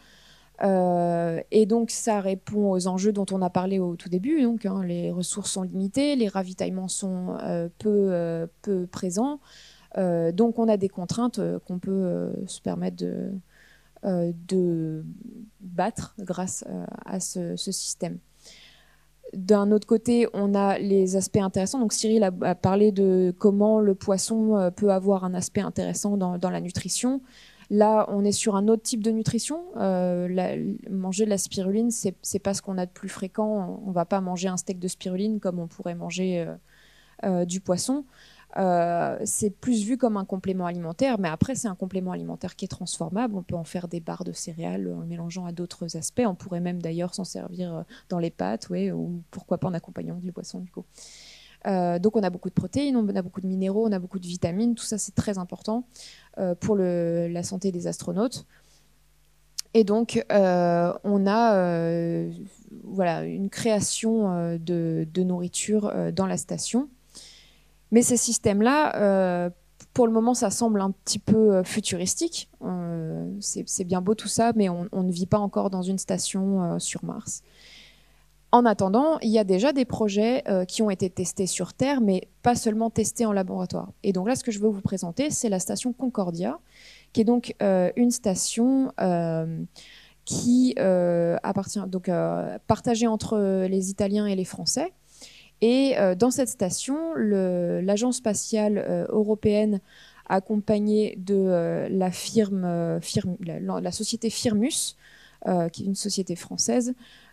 Speaker 2: Euh, et donc, ça répond aux enjeux dont on a parlé au tout début. Donc, hein, les ressources sont limitées, les ravitaillements sont euh, peu, euh, peu présents. Euh, donc, on a des contraintes euh, qu'on peut euh, se permettre de... Euh, de battre grâce euh, à ce, ce système. D'un autre côté, on a les aspects intéressants. Donc Cyril a, a parlé de comment le poisson euh, peut avoir un aspect intéressant dans, dans la nutrition. Là, on est sur un autre type de nutrition. Euh, la, manger de la spiruline, c'est, c'est pas ce qu'on a de plus fréquent. On va pas manger un steak de spiruline comme on pourrait manger euh, euh, du poisson. Euh, c'est plus vu comme un complément alimentaire, mais après c'est un complément alimentaire qui est transformable. On peut en faire des barres de céréales en mélangeant à d'autres aspects. On pourrait même d'ailleurs s'en servir dans les pâtes, ouais, ou pourquoi pas en accompagnant du poisson du coup. Euh, donc on a beaucoup de protéines, on a beaucoup de minéraux, on a beaucoup de vitamines. Tout ça c'est très important euh, pour le, la santé des astronautes. Et donc euh, on a euh, voilà, une création euh, de, de nourriture euh, dans la station. Mais ces systèmes-là, euh, pour le moment, ça semble un petit peu futuristique. Euh, c'est, c'est bien beau tout ça, mais on, on ne vit pas encore dans une station euh, sur Mars. En attendant, il y a déjà des projets euh, qui ont été testés sur Terre, mais pas seulement testés en laboratoire. Et donc là, ce que je veux vous présenter, c'est la station Concordia, qui est donc euh, une station euh, qui euh, appartient, donc euh, partagée entre les Italiens et les Français. Et euh, dans cette station, le, l'agence spatiale euh, européenne, accompagnée de euh, la, firme, euh, firme, la, la société Firmus, euh, qui est une société française,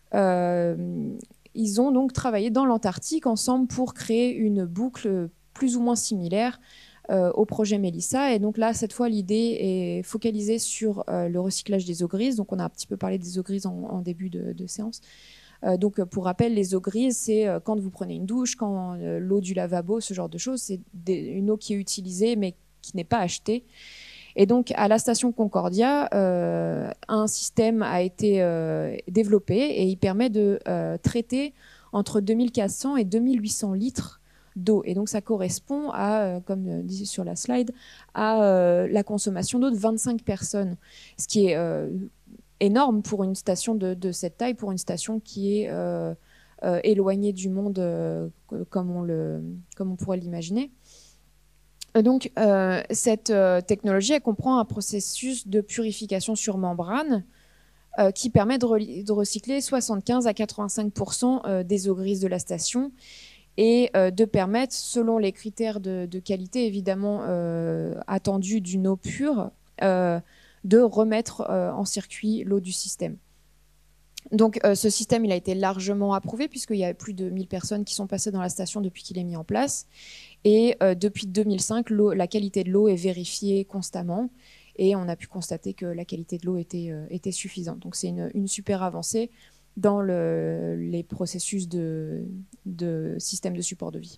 Speaker 2: euh, ils ont donc travaillé dans l'Antarctique ensemble pour créer une boucle plus ou moins similaire euh, au projet Mélissa. Et donc là, cette fois, l'idée est focalisée sur euh, le recyclage des eaux grises. Donc on a un petit peu parlé des eaux grises en, en début de, de séance. Euh, donc pour rappel, les eaux grises, c'est euh, quand vous prenez une douche, quand euh, l'eau du lavabo, ce genre de choses, c'est une eau qui est utilisée mais qui n'est pas achetée. Et donc à la station Concordia, euh, un système a été euh, développé et il permet de euh, traiter entre deux mille quatre cents et deux mille huit cents litres d'eau. Et donc ça correspond à, euh, comme dit sur la slide, à euh, la consommation d'eau de vingt-cinq personnes, ce qui est euh, énorme pour une station de, de cette taille, pour une station qui est euh, euh, éloignée du monde euh, comme, on le, comme on pourrait l'imaginer. Donc, euh, cette euh, technologie, elle comprend un processus de purification sur membrane euh, qui permet de, de recycler soixante-quinze à quatre-vingt-cinq pour cent euh, des eaux grises de la station et euh, de permettre, selon les critères de, de qualité évidemment euh, attendus d'une eau pure, euh, de remettre euh, en circuit l'eau du système. Donc euh, ce système il a été largement approuvé puisqu'il y a plus de mille personnes qui sont passées dans la station depuis qu'il est mis en place. Et euh, depuis deux mille cinq, la qualité de l'eau est vérifiée constamment et on a pu constater que la qualité de l'eau était, euh, était suffisante. Donc c'est une, une super avancée dans le, les processus de, de système de support de vie.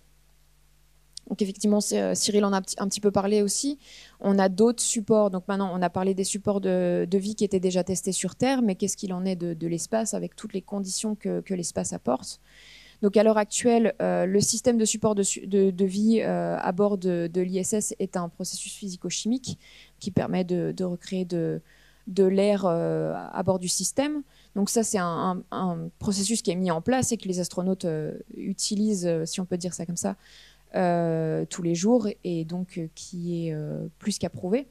Speaker 2: Donc effectivement, Cyril en a un petit peu parlé aussi. On a d'autres supports. Donc maintenant, on a parlé des supports de, de vie qui étaient déjà testés sur Terre, mais qu'est-ce qu'il en est de, de l'espace avec toutes les conditions que, que l'espace apporte. Donc à l'heure actuelle, euh, le système de support de, de, de vie euh, à bord de, de l'I S S est un processus physico-chimique qui permet de, de recréer de, de l'air euh, à bord du système. Donc ça, c'est un, un, un processus qui est mis en place et que les astronautes euh, utilisent, euh, si on peut dire ça comme ça, Euh, tous les jours et donc euh, qui est euh, plus qu'approuvé.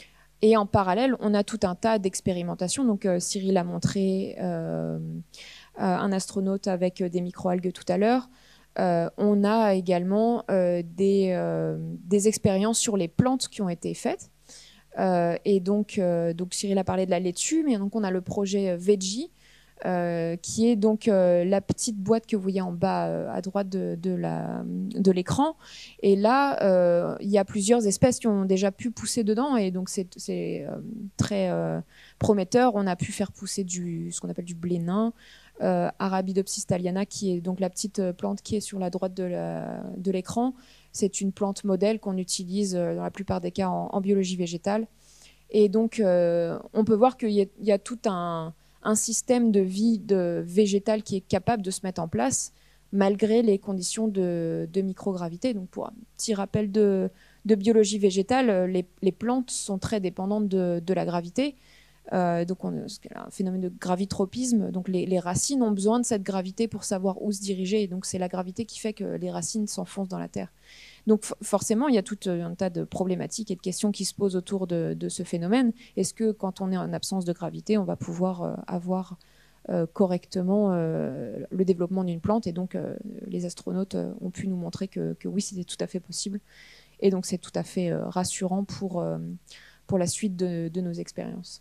Speaker 2: Et en parallèle, on a tout un tas d'expérimentations. Donc euh, Cyril a montré euh, euh, un astronaute avec des microalgues tout à l'heure. Euh, on a également euh, des, euh, des expériences sur les plantes qui ont été faites. Euh, et donc, euh, donc Cyril a parlé de la laitue, mais donc on a le projet Veggie, Euh, qui est donc euh, la petite boîte que vous voyez en bas euh, à droite de, de, la, de l'écran. Et là, euh, il y a plusieurs espèces qui ont déjà pu pousser dedans et donc c'est, c'est euh, très euh, prometteur. On a pu faire pousser du, ce qu'on appelle du blé nain, euh, Arabidopsis thaliana, qui est donc la petite plante qui est sur la droite de, la, de l'écran. C'est une plante modèle qu'on utilise euh, dans la plupart des cas en, en biologie végétale. Et donc, euh, on peut voir qu'il y a, il y a tout un un système de vie de végétale qui est capable de se mettre en place malgré les conditions de, de microgravité. Donc pour un petit rappel de, de biologie végétale, les, les plantes sont très dépendantes de, de la gravité. Euh, donc on a un phénomène de gravitropisme. Donc les, les racines ont besoin de cette gravité pour savoir où se diriger. Et donc c'est la gravité qui fait que les racines s'enfoncent dans la terre. Donc forcément, il y a tout un tas de problématiques et de questions qui se posent autour de, de ce phénomène. Est-ce que quand on est en absence de gravité, on va pouvoir euh, avoir euh, correctement euh, le développement d'une plante? Et donc euh, les astronautes euh, ont pu nous montrer que, que oui, c'était tout à fait possible. Et donc c'est tout à fait euh, rassurant pour, euh, pour la suite de, de nos expériences.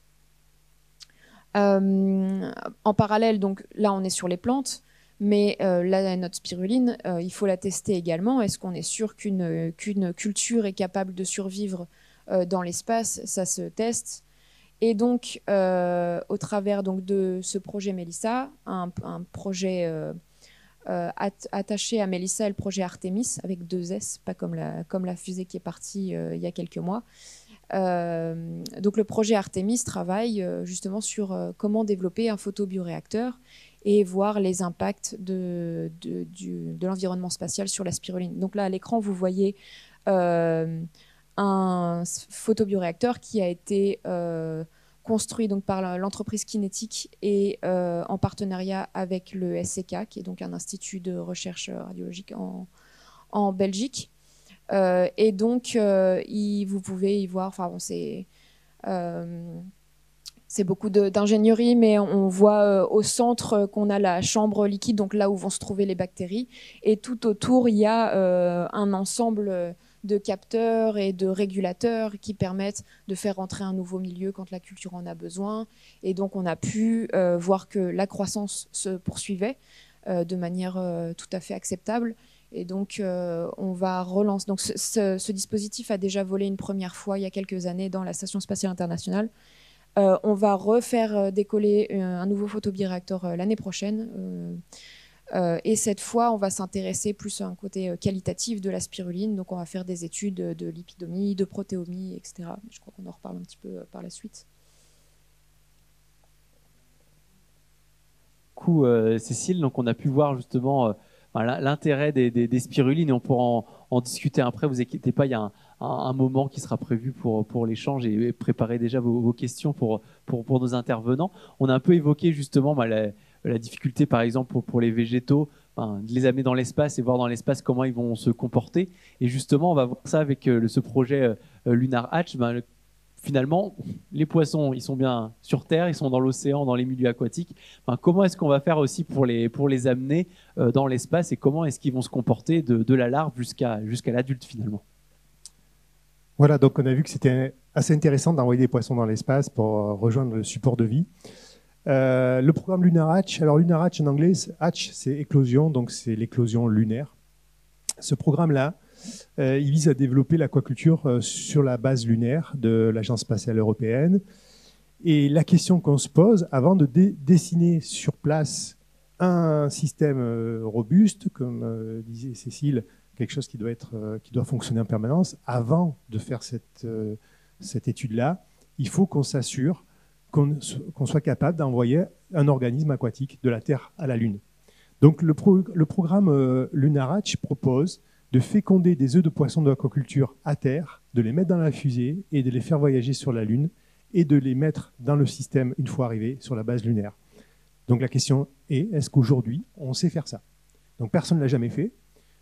Speaker 2: Euh, en parallèle, donc là on est sur les plantes. Mais euh, là, notre spiruline, euh, il faut la tester également. Est-ce qu'on est sûr qu'une qu'une culture est capable de survivre euh, dans l'espace? Ça se teste. Et donc, euh, au travers donc, de ce projet Mélissa, un, un projet euh, euh, at attaché à Mélissa, le projet Artemis, avec deux S, pas comme la, comme la fusée qui est partie euh, il y a quelques mois. Euh, donc le projet Artemis travaille euh, justement sur euh, comment développer un photobioréacteur et voir les impacts de, de, du, de l'environnement spatial sur la spiruline. Donc là, à l'écran, vous voyez euh, un photobioréacteur qui a été euh, construit donc, par l'entreprise Kinétique et euh, en partenariat avec le S C K, qui est donc un institut de recherche radiologique en, en Belgique. Euh, et donc, euh, y, vous pouvez y voir, enfin, bon, c'est... Euh, C'est beaucoup d'ingénierie, mais on voit euh, au centre qu'on a la chambre liquide, donc là où vont se trouver les bactéries. Et tout autour, il y a euh, un ensemble de capteurs et de régulateurs qui permettent de faire entrer un nouveau milieu quand la culture en a besoin. Et donc, on a pu euh, voir que la croissance se poursuivait euh, de manière euh, tout à fait acceptable. Et donc, euh, on va relancer. Donc, ce, ce, ce dispositif a déjà volé une première fois il y a quelques années dans la Station spatiale internationale. Euh, on va refaire décoller un, un nouveau photobioréacteur euh, l'année prochaine. Euh, euh, et cette fois, on va s'intéresser plus à un côté qualitatif de la spiruline. Donc, on va faire des études de lipidomie, de protéomie, et cetera. Je crois qu'on en reparle un petit peu par la suite.
Speaker 1: Coup, euh, Cécile, donc on a pu voir justement euh, enfin, l'intérêt des, des, des spirulines et on pourra en, en discuter après. Vous inquiétez pas, il y a un, un, un moment qui sera prévu pour, pour l'échange et, et préparez déjà vos, vos questions pour, pour, pour nos intervenants. On a un peu évoqué justement bah, la, la difficulté, par exemple, pour, pour les végétaux, enfin, de les amener dans l'espace et voir dans l'espace comment ils vont se comporter. Et justement, on va voir ça avec euh, ce projet euh, Lunar Hatch. Ben, le, Finalement, les poissons, ils sont bien sur Terre, ils sont dans l'océan, dans les milieux aquatiques. Enfin, comment est-ce qu'on va faire aussi pour les, pour les amener euh, dans l'espace et comment est-ce qu'ils vont se comporter de, de la larve jusqu'à jusqu'à l'adulte finalement?
Speaker 3: Voilà, donc on a vu que c'était assez intéressant d'envoyer des poissons dans l'espace pour rejoindre le support de vie. Euh, le programme Lunar Hatch, alors Lunar Hatch en anglais, Hatch c'est éclosion, donc c'est l'éclosion lunaire. Ce programme-là, Euh, il vise à développer l'aquaculture euh, sur la base lunaire de l'Agence spatiale européenne. Et la question qu'on se pose, avant de dé dessiner sur place un système euh, robuste, comme euh, disait Cécile, quelque chose qui doit, être, euh, qui doit fonctionner en permanence, avant de faire cette, euh, cette étude-là, il faut qu'on s'assure qu'on qu'on soit capable d'envoyer un organisme aquatique de la Terre à la Lune. Donc le, pro le programme euh, Lunar Hatch propose de féconder des œufs de poissons de l'aquaculture à terre, de les mettre dans la fusée et de les faire voyager sur la Lune et de les mettre dans le système une fois arrivés sur la base lunaire. Donc la question est, est-ce qu'aujourd'hui, on sait faire ça? Donc personne ne l'a jamais fait.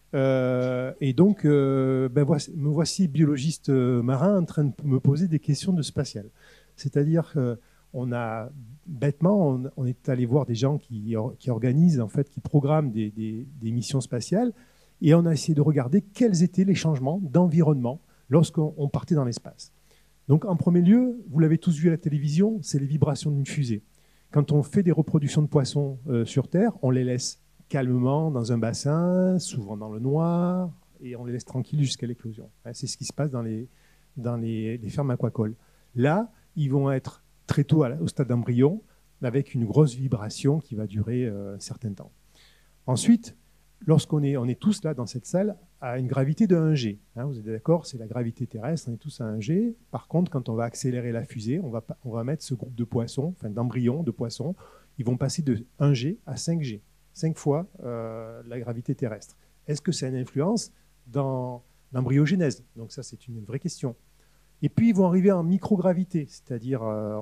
Speaker 3: Euh, et donc, euh, ben voici, me voici biologiste marin en train de me poser des questions de spatial. C'est-à-dire qu'on a, bêtement, on, on est allé voir des gens qui, qui organisent, en fait, qui programment des, des, des missions spatiales. Et on a essayé de regarder quels étaient les changements d'environnement lorsqu'on partait dans l'espace. Donc en premier lieu, vous l'avez tous vu à la télévision, c'est les vibrations d'une fusée. Quand on fait des reproductions de poissons euh, sur Terre, on les laisse calmement dans un bassin, souvent dans le noir, et on les laisse tranquilles jusqu'à l'éclosion. C'est ce qui se passe dans les, dans les, les fermes aquacoles. Là, ils vont être très tôt au stade d'embryon, avec une grosse vibration qui va durer euh, un certain temps. Ensuite, lorsqu'on est, on est tous là dans cette salle à une gravité de un G. Hein, vous êtes d'accord, c'est la gravité terrestre, on est tous à un G. Par contre, quand on va accélérer la fusée, on va, on va mettre ce groupe de poissons, enfin d'embryons de poissons, ils vont passer de un G à cinq G, cinq fois euh, la gravité terrestre. Est-ce que ça a une influence dans l'embryogenèse? Donc ça, c'est une vraie question. Et puis, ils vont arriver en microgravité, c'est-à-dire euh,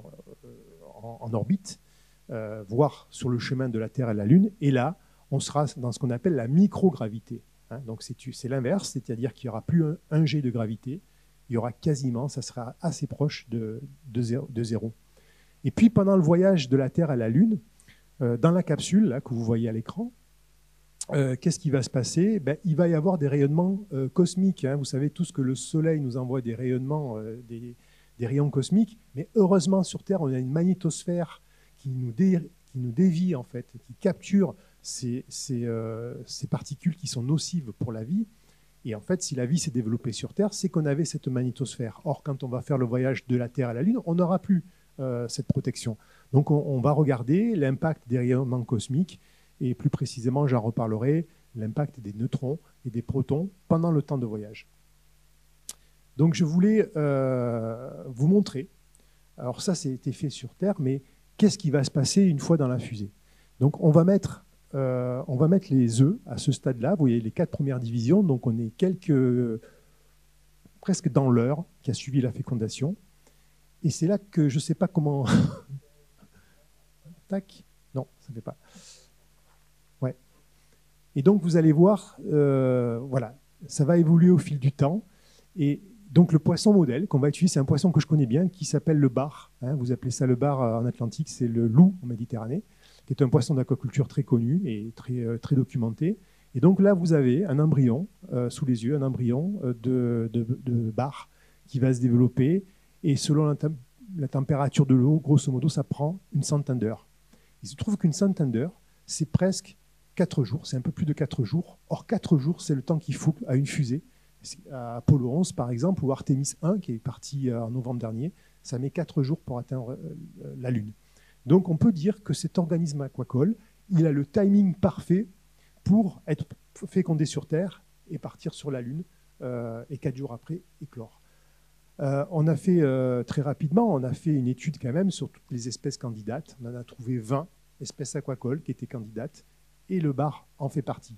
Speaker 3: en, en orbite, euh, voire sur le chemin de la Terre à la Lune. Et là, on sera dans ce qu'on appelle la microgravité. Hein, donc c'est l'inverse, c'est-à-dire qu'il n'y aura plus un, un G de gravité, il y aura quasiment, ça sera assez proche de, de, zéro, de zéro. Et puis pendant le voyage de la Terre à la Lune, euh, dans la capsule là, que vous voyez à l'écran, euh, qu'est-ce qui va se passer? Ben, il va y avoir des rayonnements euh, cosmiques. Hein. Vous savez tous que le Soleil nous envoie des rayonnements, euh, des, des rayons cosmiques, mais heureusement sur Terre, on a une magnétosphère qui nous, dé, qui nous dévie, en fait, qui capture Ces, ces, euh, ces particules qui sont nocives pour la vie. Et en fait, si la vie s'est développée sur Terre, c'est qu'on avait cette magnétosphère. Or, quand on va faire le voyage de la Terre à la Lune, on n'aura plus euh, cette protection. Donc, on, on va regarder l'impact des rayonnements cosmiques, et plus précisément, j'en reparlerai, l'impact des neutrons et des protons pendant le temps de voyage. Donc, je voulais euh, vous montrer, alors ça, c'était fait sur Terre, mais qu'est-ce qui va se passer une fois dans la fusée? Donc, on va mettre Euh, on va mettre les œufs à ce stade-là. Vous voyez les quatre premières divisions, donc on est quelques, presque dans l'heure qui a suivi la fécondation. Et c'est là que je ne sais pas comment... Tac. Non, ça ne fait pas. Ouais. Et donc vous allez voir, euh, voilà, ça va évoluer au fil du temps. Et donc le poisson modèle qu'on va utiliser, c'est un poisson que je connais bien, qui s'appelle le bar. Hein, vous appelez ça le bar en Atlantique, c'est le loup en Méditerranée, qui est un poisson d'aquaculture très connu et très, euh, très documenté. Et donc là, vous avez un embryon euh, sous les yeux, un embryon euh, de, de, de bar qui va se développer. Et selon la, tem la température de l'eau, grosso modo, ça prend une centaine d'heures. Il se trouve qu'une centaine d'heures, c'est presque quatre jours, c'est un peu plus de quatre jours. Or, quatre jours, c'est le temps qu'il faut à une fusée. À Apollo onze, par exemple, ou Artemis un, qui est parti en novembre dernier, ça met quatre jours pour atteindre la Lune. Donc, on peut dire que cet organisme aquacole, il a le timing parfait pour être fécondé sur Terre et partir sur la Lune, euh, et quatre jours après, éclore. Euh, on a fait, euh, très rapidement, on a fait une étude quand même sur toutes les espèces candidates. On en a trouvé vingt espèces aquacoles qui étaient candidates, et le bar en fait partie.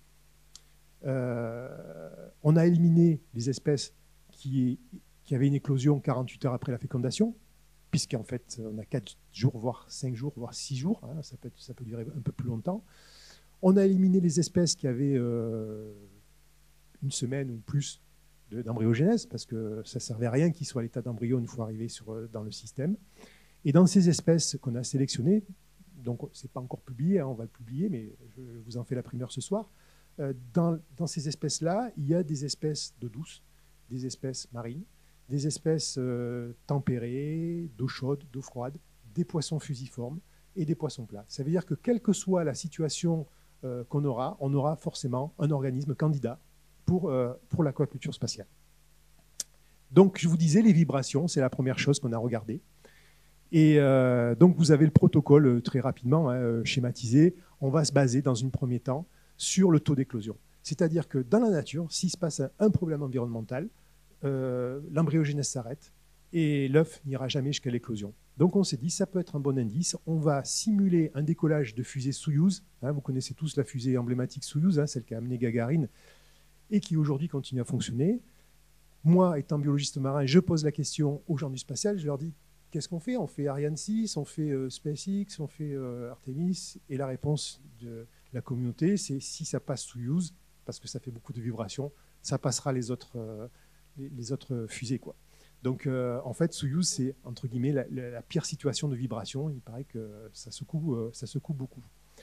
Speaker 3: Euh, on a éliminé les espèces qui, qui avaient une éclosion quarante-huit heures après la fécondation, puisqu'en fait, on a quatre jours, voire cinq jours, voire six jours, hein, ça, peut, ça peut durer un peu plus longtemps. On a éliminé les espèces qui avaient euh, une semaine ou plus d'embryogénèse, parce que ça ne servait à rien qu'ils soient à l'état d'embryo une fois arrivés sur, dans le système. Et dans ces espèces qu'on a sélectionnées, donc ce n'est pas encore publié, hein, on va le publier, mais je vous en fais la primeur ce soir. Euh, dans, dans ces espèces-là, il y a des espèces d'eau douce, des espèces marines, des espèces euh, tempérées, d'eau chaude, d'eau froide, des poissons fusiformes et des poissons plats. Ça veut dire que quelle que soit la situation euh, qu'on aura, on aura forcément un organisme candidat pour, euh, pour l'aquaculture spatiale. Donc, je vous disais, les vibrations, c'est la première chose qu'on a regardée. Et euh, donc, vous avez le protocole euh, très rapidement hein, schématisé. On va se baser dans un premier temps sur le taux d'éclosion. C'est-à-dire que dans la nature, s'il se passe un, un problème environnemental, euh, l'embryogénèse s'arrête et l'œuf n'ira jamais jusqu'à l'éclosion. Donc, on s'est dit, ça peut être un bon indice. On va simuler un décollage de fusée Soyouz. Hein, vous connaissez tous la fusée emblématique Soyouz, hein, celle qui a amené Gagarine et qui aujourd'hui continue à fonctionner. Moi, étant biologiste marin, je pose la question aux gens du spatial. Je leur dis, qu'est-ce qu'on fait? On fait Ariane six, on fait euh, SpaceX, on fait euh, Artemis. Et la réponse de la communauté, c'est si ça passe Soyouz, parce que ça fait beaucoup de vibrations, ça passera les autres, euh, les, les autres fusées, quoi. Donc, euh, en fait, Soyouz, c'est, entre guillemets, la, la, la pire situation de vibration. Il paraît que ça secoue, euh, ça secoue beaucoup.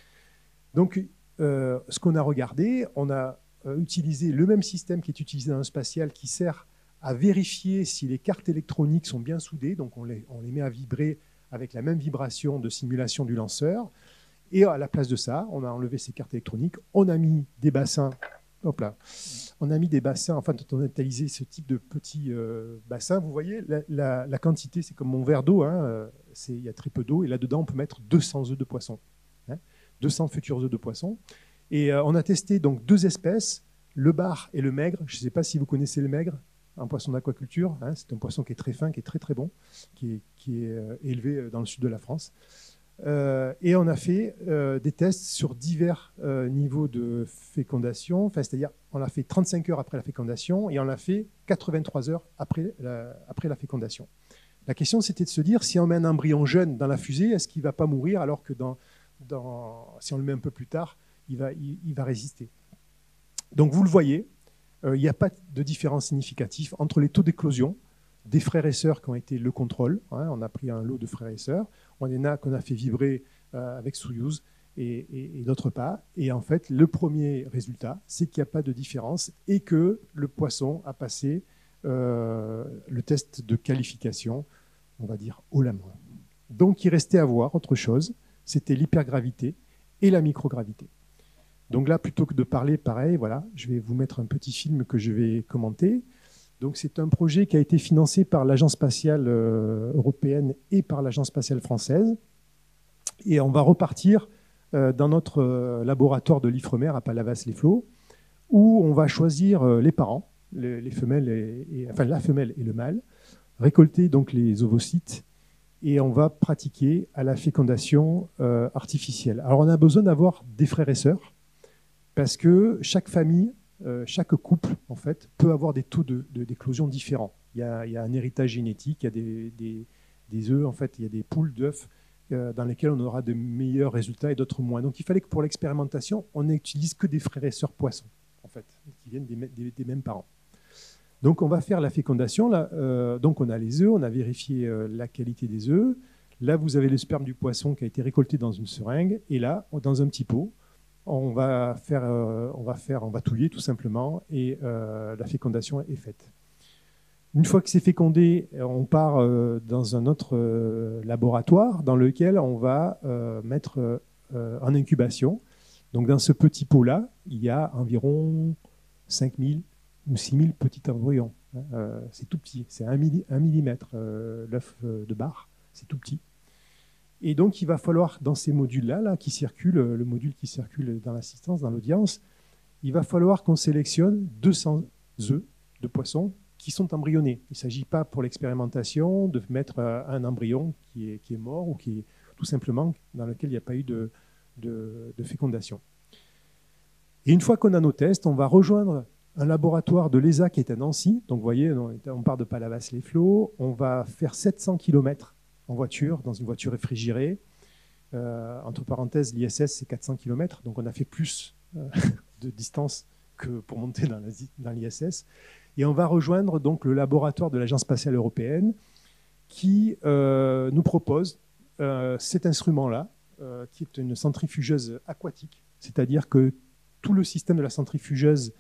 Speaker 3: Donc, euh, ce qu'on a regardé, on a euh, utilisé le même système qui est utilisé dans le spatial, qui sert à vérifier si les cartes électroniques sont bien soudées. Donc, on les, on les met à vibrer avec la même vibration de simulation du lanceur. Et à la place de ça, on a enlevé ces cartes électroniques, on a mis des bassins, hop là, on a mis des bassins, enfin, on a utilisé ce type de petits euh, bassins. Vous voyez, la, la, la quantité, c'est comme mon verre d'eau, hein, il y a très peu d'eau, et là-dedans, on peut mettre deux cents œufs de poisson, hein, deux cents futurs œufs de poisson. Et euh, on a testé donc deux espèces, le bar et le maigre. Je ne sais pas si vous connaissez le maigre, un poisson d'aquaculture, hein, c'est un poisson qui est très fin, qui est très très bon, qui est, qui est euh, élevé dans le sud de la France. Euh, et on a fait euh, des tests sur divers euh, niveaux de fécondation, enfin, c'est-à-dire on l'a fait trente-cinq heures après la fécondation et on l'a fait quatre-vingt-trois heures après la, après la fécondation. La question, c'était de se dire, si on met un embryon jeune dans la fusée, est-ce qu'il ne va pas mourir, alors que dans, dans, si on le met un peu plus tard, il va, il, il va résister. Donc vous le voyez, euh, il n'y a pas de différence significative entre les taux d'éclosion des frères et sœurs qui ont été le contrôle. Hein, on a pris un lot de frères et sœurs. On en a qu'on a fait vibrer euh, avec Soyouz et, et, et d'autres pas. Et en fait, le premier résultat, c'est qu'il n'y a pas de différence et que le poisson a passé euh, le test de qualification, on va dire, haut la main. Donc, il restait à voir autre chose, c'était l'hypergravité et la microgravité. Donc là, plutôt que de parler, pareil, voilà, je vais vous mettre un petit film que je vais commenter. Donc, c'est un projet qui a été financé par l'Agence spatiale euh, européenne et par l'Agence spatiale française. Et on va repartir euh, dans notre euh, laboratoire de l'Ifremer à Palavas-les-Flots, où on va choisir euh, les parents, les, les femelles et, et, enfin la femelle et le mâle, récolter donc les ovocytes, et on va pratiquer à la fécondation euh, artificielle. Alors, on a besoin d'avoir des frères et sœurs, parce que chaque famille, Euh, chaque couple, en fait, peut avoir des taux de, de, d'éclosion différents. Il y, a, il y a un héritage génétique, il y a des, des, des œufs, en fait, il y a des poules d'œufs euh, dans lesquels on aura de meilleurs résultats et d'autres moins. Donc, il fallait que pour l'expérimentation, on n'utilise que des frères et sœurs poissons, en fait, qui viennent des, des, des mêmes parents. Donc, on va faire la fécondation. Là, euh, donc, on a les œufs, on a vérifié euh, la qualité des œufs. Là, vous avez le sperme du poisson qui a été récolté dans une seringue. Et là, dans un petit pot, On va, faire, euh, on, va faire, on va touiller tout simplement et euh, la fécondation est faite. Une fois que c'est fécondé, on part euh, dans un autre euh, laboratoire dans lequel on va euh, mettre euh, en incubation Donc dans ce petit pot-là, il y a environ cinq mille ou six mille petits embryons. Euh, c'est tout petit, c'est un, milli, un millimètre euh, l'œuf de bar, c'est tout petit. Et donc il va falloir, dans ces modules-là, là, qui circulent, le module qui circule dans l'assistance, dans l'audience, il va falloir qu'on sélectionne deux cents œufs de poissons qui sont embryonnés. Il ne s'agit pas pour l'expérimentation de mettre un embryon qui est, qui est mort ou qui est tout simplement dans lequel il n'y a pas eu de, de, de fécondation. Et une fois qu'on a nos tests, on va rejoindre un laboratoire de l'E S A qui est à Nancy. Donc vous voyez, on part de Palavas-les-Flots, on va faire sept cents kilomètres en voiture, dans une voiture réfrigérée. Euh, entre parenthèses, l'I S S, c'est quatre cents kilomètres, donc on a fait plus euh, de distance que pour monter dans, la, dans l'I S S. Et on va rejoindre donc le laboratoire de l'Agence spatiale européenne qui euh, nous propose euh, cet instrument-là, euh, qui est une centrifugeuse aquatique, c'est-à-dire que tout le système de la centrifugeuse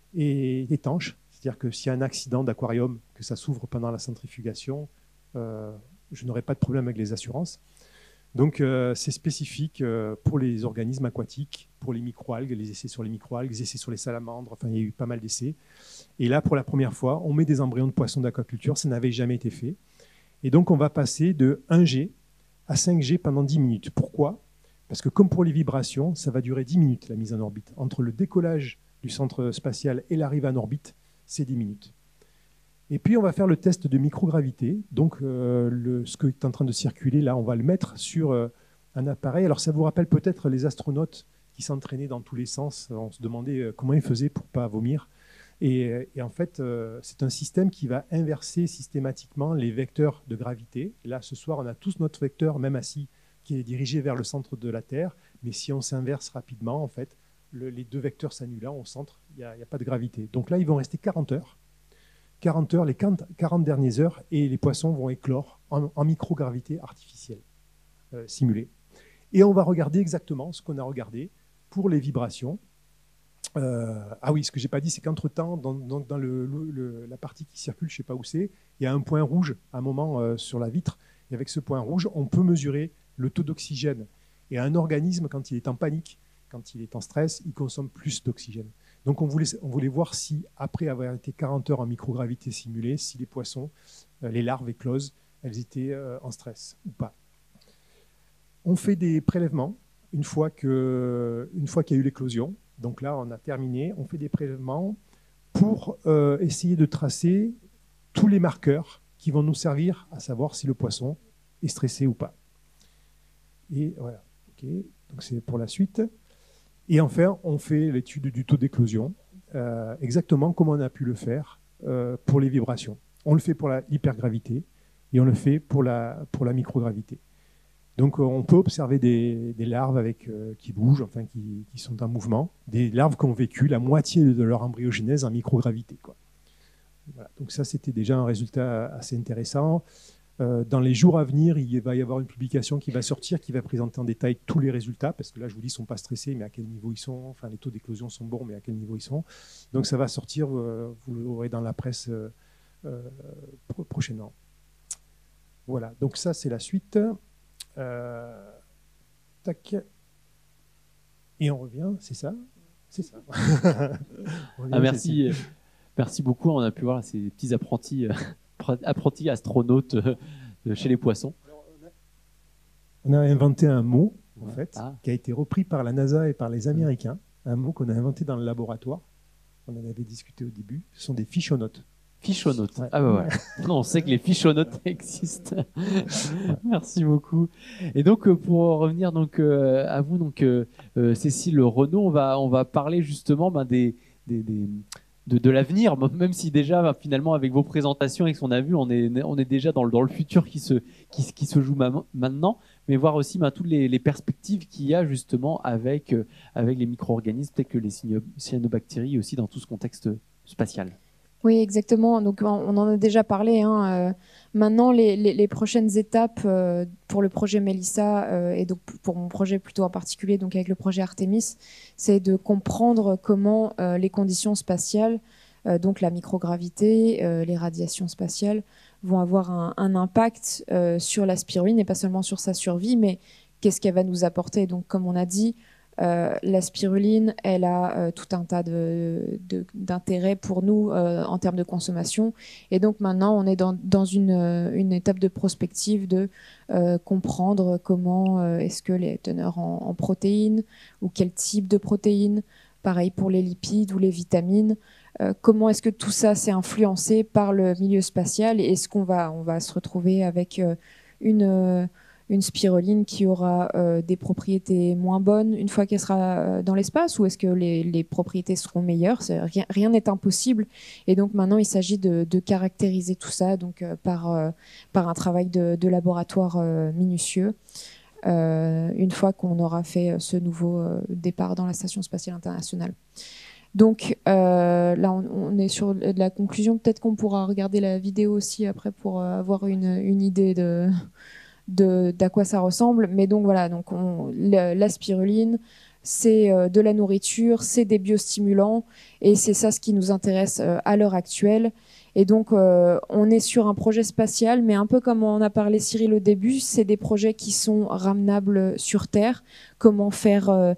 Speaker 3: est étanche, c'est-à-dire que s'il y a un accident d'aquarium, que ça s'ouvre pendant la centrifugation, euh, je n'aurai pas de problème avec les assurances. Donc euh, c'est spécifique euh, pour les organismes aquatiques, pour les microalgues, les essais sur les microalgues, les essais sur les salamandres, enfin il y a eu pas mal d'essais. Et là, pour la première fois, on met des embryons de poissons d'aquaculture, ça n'avait jamais été fait. Et donc on va passer de un G à cinq G pendant dix minutes. Pourquoi ? Parce que comme pour les vibrations, ça va durer dix minutes la mise en orbite. Entre le décollage du centre spatial et l'arrivée en orbite, c'est dix minutes. Et puis on va faire le test de microgravité. Donc euh, le, ce qui est en train de circuler là, on va le mettre sur euh, un appareil. Alors ça vous rappelle peut-être les astronautes qui s'entraînaient dans tous les sens. On se demandait euh, comment ils faisaient pour ne pas vomir. Et, et en fait, euh, c'est un système qui va inverser systématiquement les vecteurs de gravité. Là, ce soir, on a tous notre vecteur, même assis, qui est dirigé vers le centre de la Terre. Mais si on s'inverse rapidement, en fait, le, les deux vecteurs s'annulent au centre, il n'y a, a pas de gravité. Donc là, ils vont rester quarante heures. quarante heures, les quarante dernières heures, et les poissons vont éclore en, en microgravité artificielle, euh, simulée. Et on va regarder exactement ce qu'on a regardé pour les vibrations. Euh, ah oui, ce que je n'ai pas dit, c'est qu'entre-temps, dans, dans, dans le, le, la partie qui circule, je ne sais pas où c'est, il y a un point rouge à un moment euh, sur la vitre. Et avec ce point rouge, on peut mesurer le taux d'oxygène. Et un organisme, quand il est en panique, quand il est en stress, il consomme plus d'oxygène. Donc on voulait, on voulait voir si, après avoir été quarante heures en microgravité simulée, si les poissons, euh, les larves écloses, elles étaient euh, en stress ou pas. On fait des prélèvements une fois que, une fois qu'il y a eu l'éclosion. Donc là, on a terminé. On fait des prélèvements pour euh, essayer de tracer tous les marqueurs qui vont nous servir à savoir si le poisson est stressé ou pas. Et voilà. Okay. Donc c'est pour la suite. Et enfin, on fait l'étude du taux d'éclosion, euh, exactement comme on a pu le faire euh, pour les vibrations. On le fait pour l'hypergravité et on le fait pour la, pour la microgravité. Donc on peut observer des, des larves avec, euh, qui bougent, enfin qui, qui sont en mouvement, des larves qui ont vécu la moitié de leur embryogénèse en microgravité, quoi. Voilà. Donc ça, c'était déjà un résultat assez intéressant. Euh, dans les jours à venir, il va y avoir une publication qui va sortir, qui va présenter en détail tous les résultats, parce que là, je vous dis, ils ne sont pas stressés, mais à quel niveau ils sont. Enfin, les taux d'éclosion sont bons, mais à quel niveau ils sont. Donc ça va sortir, euh, vous l'aurez dans la presse euh, euh, prochainement. Voilà, donc ça, c'est la suite. Euh, tac. Et on revient, c'est ça ? C'est ça. revient,
Speaker 1: ah, merci, ça. Merci beaucoup. On a pu voir ces petits apprentis, euh, apprentis astronautes euh, chez les poissons.
Speaker 3: On a inventé un mot, en fait,
Speaker 1: ah.
Speaker 3: qui a été repris par la NASA et par les Américains. Un mot qu'on a inventé dans le laboratoire. On en avait discuté au début. Ce sont des fichonautes.
Speaker 1: Fichonautes. Ouais. Ah bah voilà. On sait que les fichonautes existent. Merci beaucoup. Et donc pour revenir donc euh, à vous donc euh, Cécile Renaud, on va on va parler justement ben, des, des, des de, de l'avenir, même si déjà ben, finalement avec vos présentations et ce qu'on a vu, on est on est déjà dans le dans le futur qui se qui, qui se joue ma, maintenant, mais voir aussi ben, toutes les, les perspectives qu'il y a justement avec euh, avec les micro-organismes tels que les cyanobactéries aussi dans tout ce contexte spatial.
Speaker 2: Oui, exactement. Donc, on en a déjà parlé. Hein. Euh, maintenant, les, les, les prochaines étapes euh, pour le projet Mélissa euh, et donc pour mon projet plutôt en particulier, donc avec le projet Artemis, c'est de comprendre comment euh, les conditions spatiales, euh, donc la microgravité, euh, les radiations spatiales, vont avoir un, un impact euh, sur la spiruline et pas seulement sur sa survie, mais qu'est-ce qu'elle va nous apporter. Donc, comme on a dit, Euh, la spiruline, elle a euh, tout un tas de, de, d'intérêts pour nous euh, en termes de consommation. Et donc maintenant, on est dans, dans une, une étape de prospective de euh, comprendre comment euh, est-ce que les teneurs en, en protéines ou quel type de protéines, pareil pour les lipides ou les vitamines, euh, comment est-ce que tout ça s'est influencé par le milieu spatial et est-ce qu'on va, on va se retrouver avec euh, une... Euh, une spiruline qui aura euh, des propriétés moins bonnes une fois qu'elle sera euh, dans l'espace, ou est-ce que les, les propriétés seront meilleures? Rien, rien n'est impossible. Et donc maintenant, il s'agit de, de caractériser tout ça donc, euh, par, euh, par un travail de, de laboratoire euh, minutieux. Euh, une fois qu'on aura fait ce nouveau euh, départ dans la Station spatiale internationale. Donc euh, là, on, on est sur de la conclusion. Peut-être qu'on pourra regarder la vidéo aussi après pour euh, avoir une, une idée de... de d'à quoi ça ressemble. Mais donc voilà, donc on, la, la spiruline, c'est euh, de la nourriture, c'est des biostimulants, et c'est ça ce qui nous intéresse euh, à l'heure actuelle. Et donc euh, on est sur un projet spatial, mais un peu comme on a parlé Cyril au début, c'est des projets qui sont ramenables sur Terre. Comment faire euh,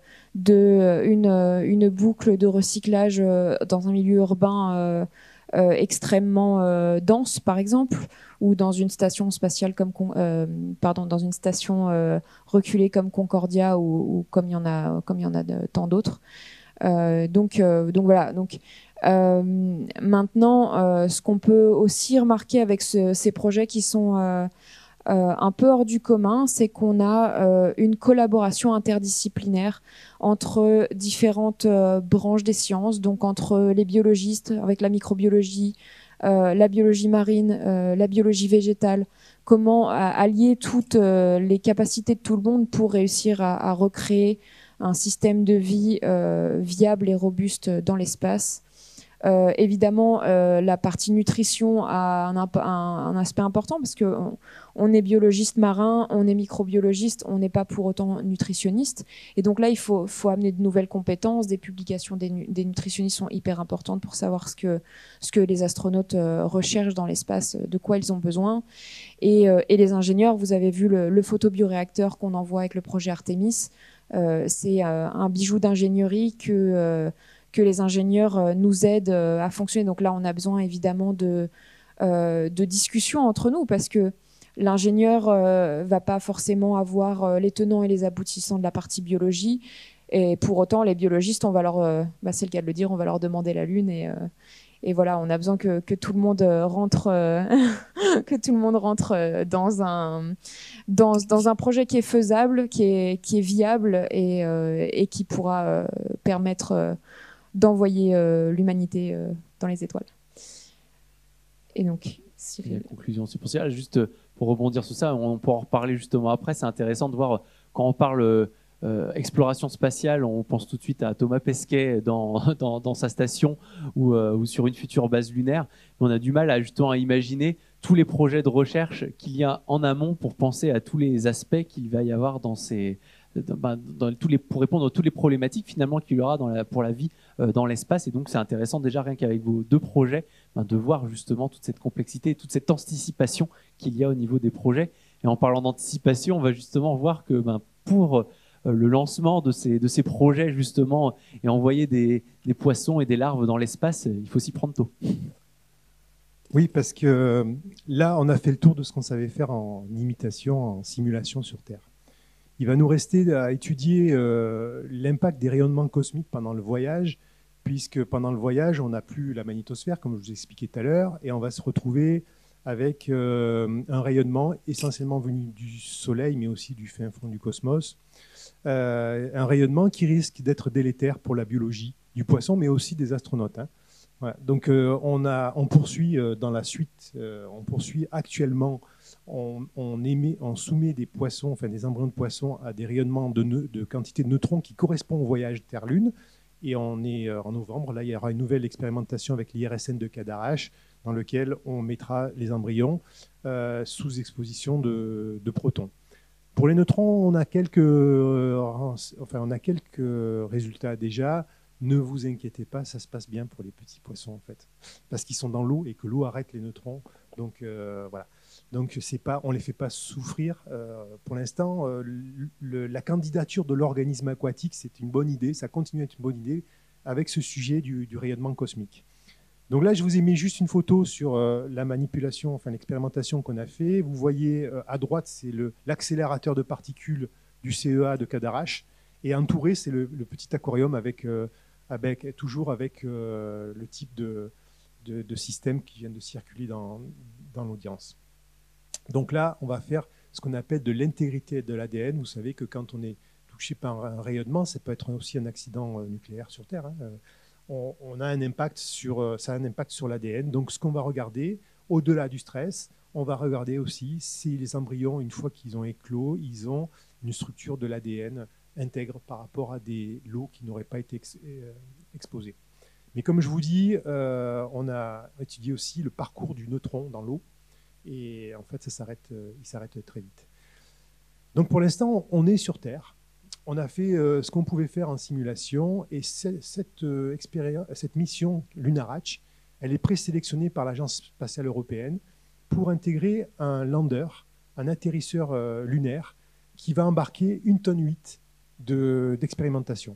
Speaker 2: de une, une boucle de recyclage euh, dans un milieu urbain euh, euh, extrêmement euh, dense, par exemple, ou dans une station spatiale comme euh, pardon dans une station euh, reculée comme Concordia ou, ou comme il y en a comme il y en a de, tant d'autres. Euh, donc euh, donc voilà donc euh, maintenant euh, ce qu'on peut aussi remarquer avec ce, ces projets qui sont euh, euh, un peu hors du commun, c'est qu'on a euh, une collaboration interdisciplinaire entre différentes euh, branches des sciences, donc entre les biologistes avec la microbiologie, euh, la biologie marine, euh, la biologie végétale, comment allier toutes euh, les capacités de tout le monde pour réussir à, à recréer un système de vie euh, viable et robuste dans l'espace. Euh, évidemment, euh, la partie nutrition a un, un, un aspect important parce qu'on on est biologiste marin, on est microbiologiste, on n'est pas pour autant nutritionniste. Et donc là, il faut, faut amener de nouvelles compétences. Des publications des, des nutritionnistes sont hyper importantes pour savoir ce que, ce que les astronautes euh, recherchent dans l'espace, de quoi ils ont besoin. Et, euh, et les ingénieurs, vous avez vu le, le photobioréacteur qu'on envoie avec le projet Artemis. Euh, c'est euh, un bijou d'ingénierie que... Euh, que les ingénieurs nous aident à fonctionner. Donc là, on a besoin évidemment de, euh, de discussions entre nous parce que l'ingénieur ne euh, va pas forcément avoir les tenants et les aboutissants de la partie biologie. Et pour autant, les biologistes, on va leur, euh, bah c'est le cas de le dire, on va leur demander la Lune. Et, euh, et voilà, on a besoin que, que tout le monde rentre, euh, que tout le monde rentre dans un, dans, dans un projet qui est faisable, qui est, qui est viable et, euh, et qui pourra euh, permettre... Euh, d'envoyer euh, l'humanité euh, dans les étoiles. Et donc, Cyril...
Speaker 1: La conclusion, c'est pour ça. Juste pour rebondir sur ça, on pourra en reparler justement après. C'est intéressant de voir quand on parle euh, exploration spatiale, on pense tout de suite à Thomas Pesquet dans, dans, dans sa station ou, euh, ou sur une future base lunaire. Mais on a du mal à justement à imaginer tous les projets de recherche qu'il y a en amont pour penser à tous les aspects qu'il va y avoir dans ces Dans, dans tous les, pour répondre à toutes les problématiques finalement qu'il y aura dans la, pour la vie euh, dans l'espace. Et donc c'est intéressant déjà rien qu'avec vos deux projets ben, de voir justement toute cette complexité, toute cette anticipation qu'il y a au niveau des projets. Et en parlant d'anticipation, on va justement voir que ben, pour euh, le lancement de ces, de ces projets justement et envoyer des, des poissons et des larves dans l'espace, il faut s'y prendre tôt.
Speaker 3: Oui, parce que là, on a fait le tour de ce qu'on savait faire en imitation, en simulation sur Terre. Il va nous rester à étudier euh, l'impact des rayonnements cosmiques pendant le voyage, puisque pendant le voyage, on n'a plus la magnétosphère, comme je vous expliquais tout à l'heure, et on va se retrouver avec euh, un rayonnement essentiellement venu du Soleil, mais aussi du fin fond du cosmos. Euh, un rayonnement qui risque d'être délétère pour la biologie du poisson, mais aussi des astronautes. Hein. Voilà. Donc euh, on, a, on poursuit euh, dans la suite, euh, on poursuit actuellement, on, on, émet, on soumet des poissons, enfin des embryons de poissons à des rayonnements de, ne, de quantité de neutrons qui correspondent au voyage Terre-Lune. Et on est euh, en novembre, là il y aura une nouvelle expérimentation avec l'I R S N de Cadarache, dans lequel on mettra les embryons euh, sous exposition de, de protons. Pour les neutrons, on a quelques, euh, enfin, on a quelques résultats déjà. Ne vous inquiétez pas, ça se passe bien pour les petits poissons en fait, parce qu'ils sont dans l'eau et que l'eau arrête les neutrons Donc euh, voilà. Donc c'est pas, on les fait pas souffrir. Euh, pour l'instant, euh, le, la candidature de l'organisme aquatique, c'est une bonne idée. Ça continue à être une bonne idée avec ce sujet du, du rayonnement cosmique. Donc là, je vous ai mis juste une photo sur euh, la manipulation, enfin l'expérimentation qu'on a fait. Vous voyez euh, à droite, c'est l'accélérateur de particules du C E A de Cadarache, et entouré, c'est le, le petit aquarium avec, euh, avec toujours avec euh, le type de, de, de système qui vient de circuler dans, dans l'audience. Donc là, on va faire ce qu'on appelle de l'intégrité de l'A D N. Vous savez que quand on est touché par un rayonnement, ça peut être aussi un accident nucléaire sur Terre, hein. On, on a un impact sur, ça a un impact sur l'A D N. Donc, ce qu'on va regarder, au-delà du stress, on va regarder aussi si les embryons, une fois qu'ils ont éclos, ils ont une structure de l'A D N intègre par rapport à des lots qui n'auraient pas été ex, euh, exposés. Mais comme je vous dis, euh, on a étudié aussi le parcours du neutron dans l'eau. Et en fait, ça s'arrête, euh, il s'arrête très vite. Donc, pour l'instant, on est sur Terre. On a fait euh, ce qu'on pouvait faire en simulation, et cette, euh, cette mission Lunarach, elle est présélectionnée par l'Agence spatiale européenne pour intégrer un lander, un atterrisseur euh, lunaire, qui va embarquer une tonne huit d'expérimentation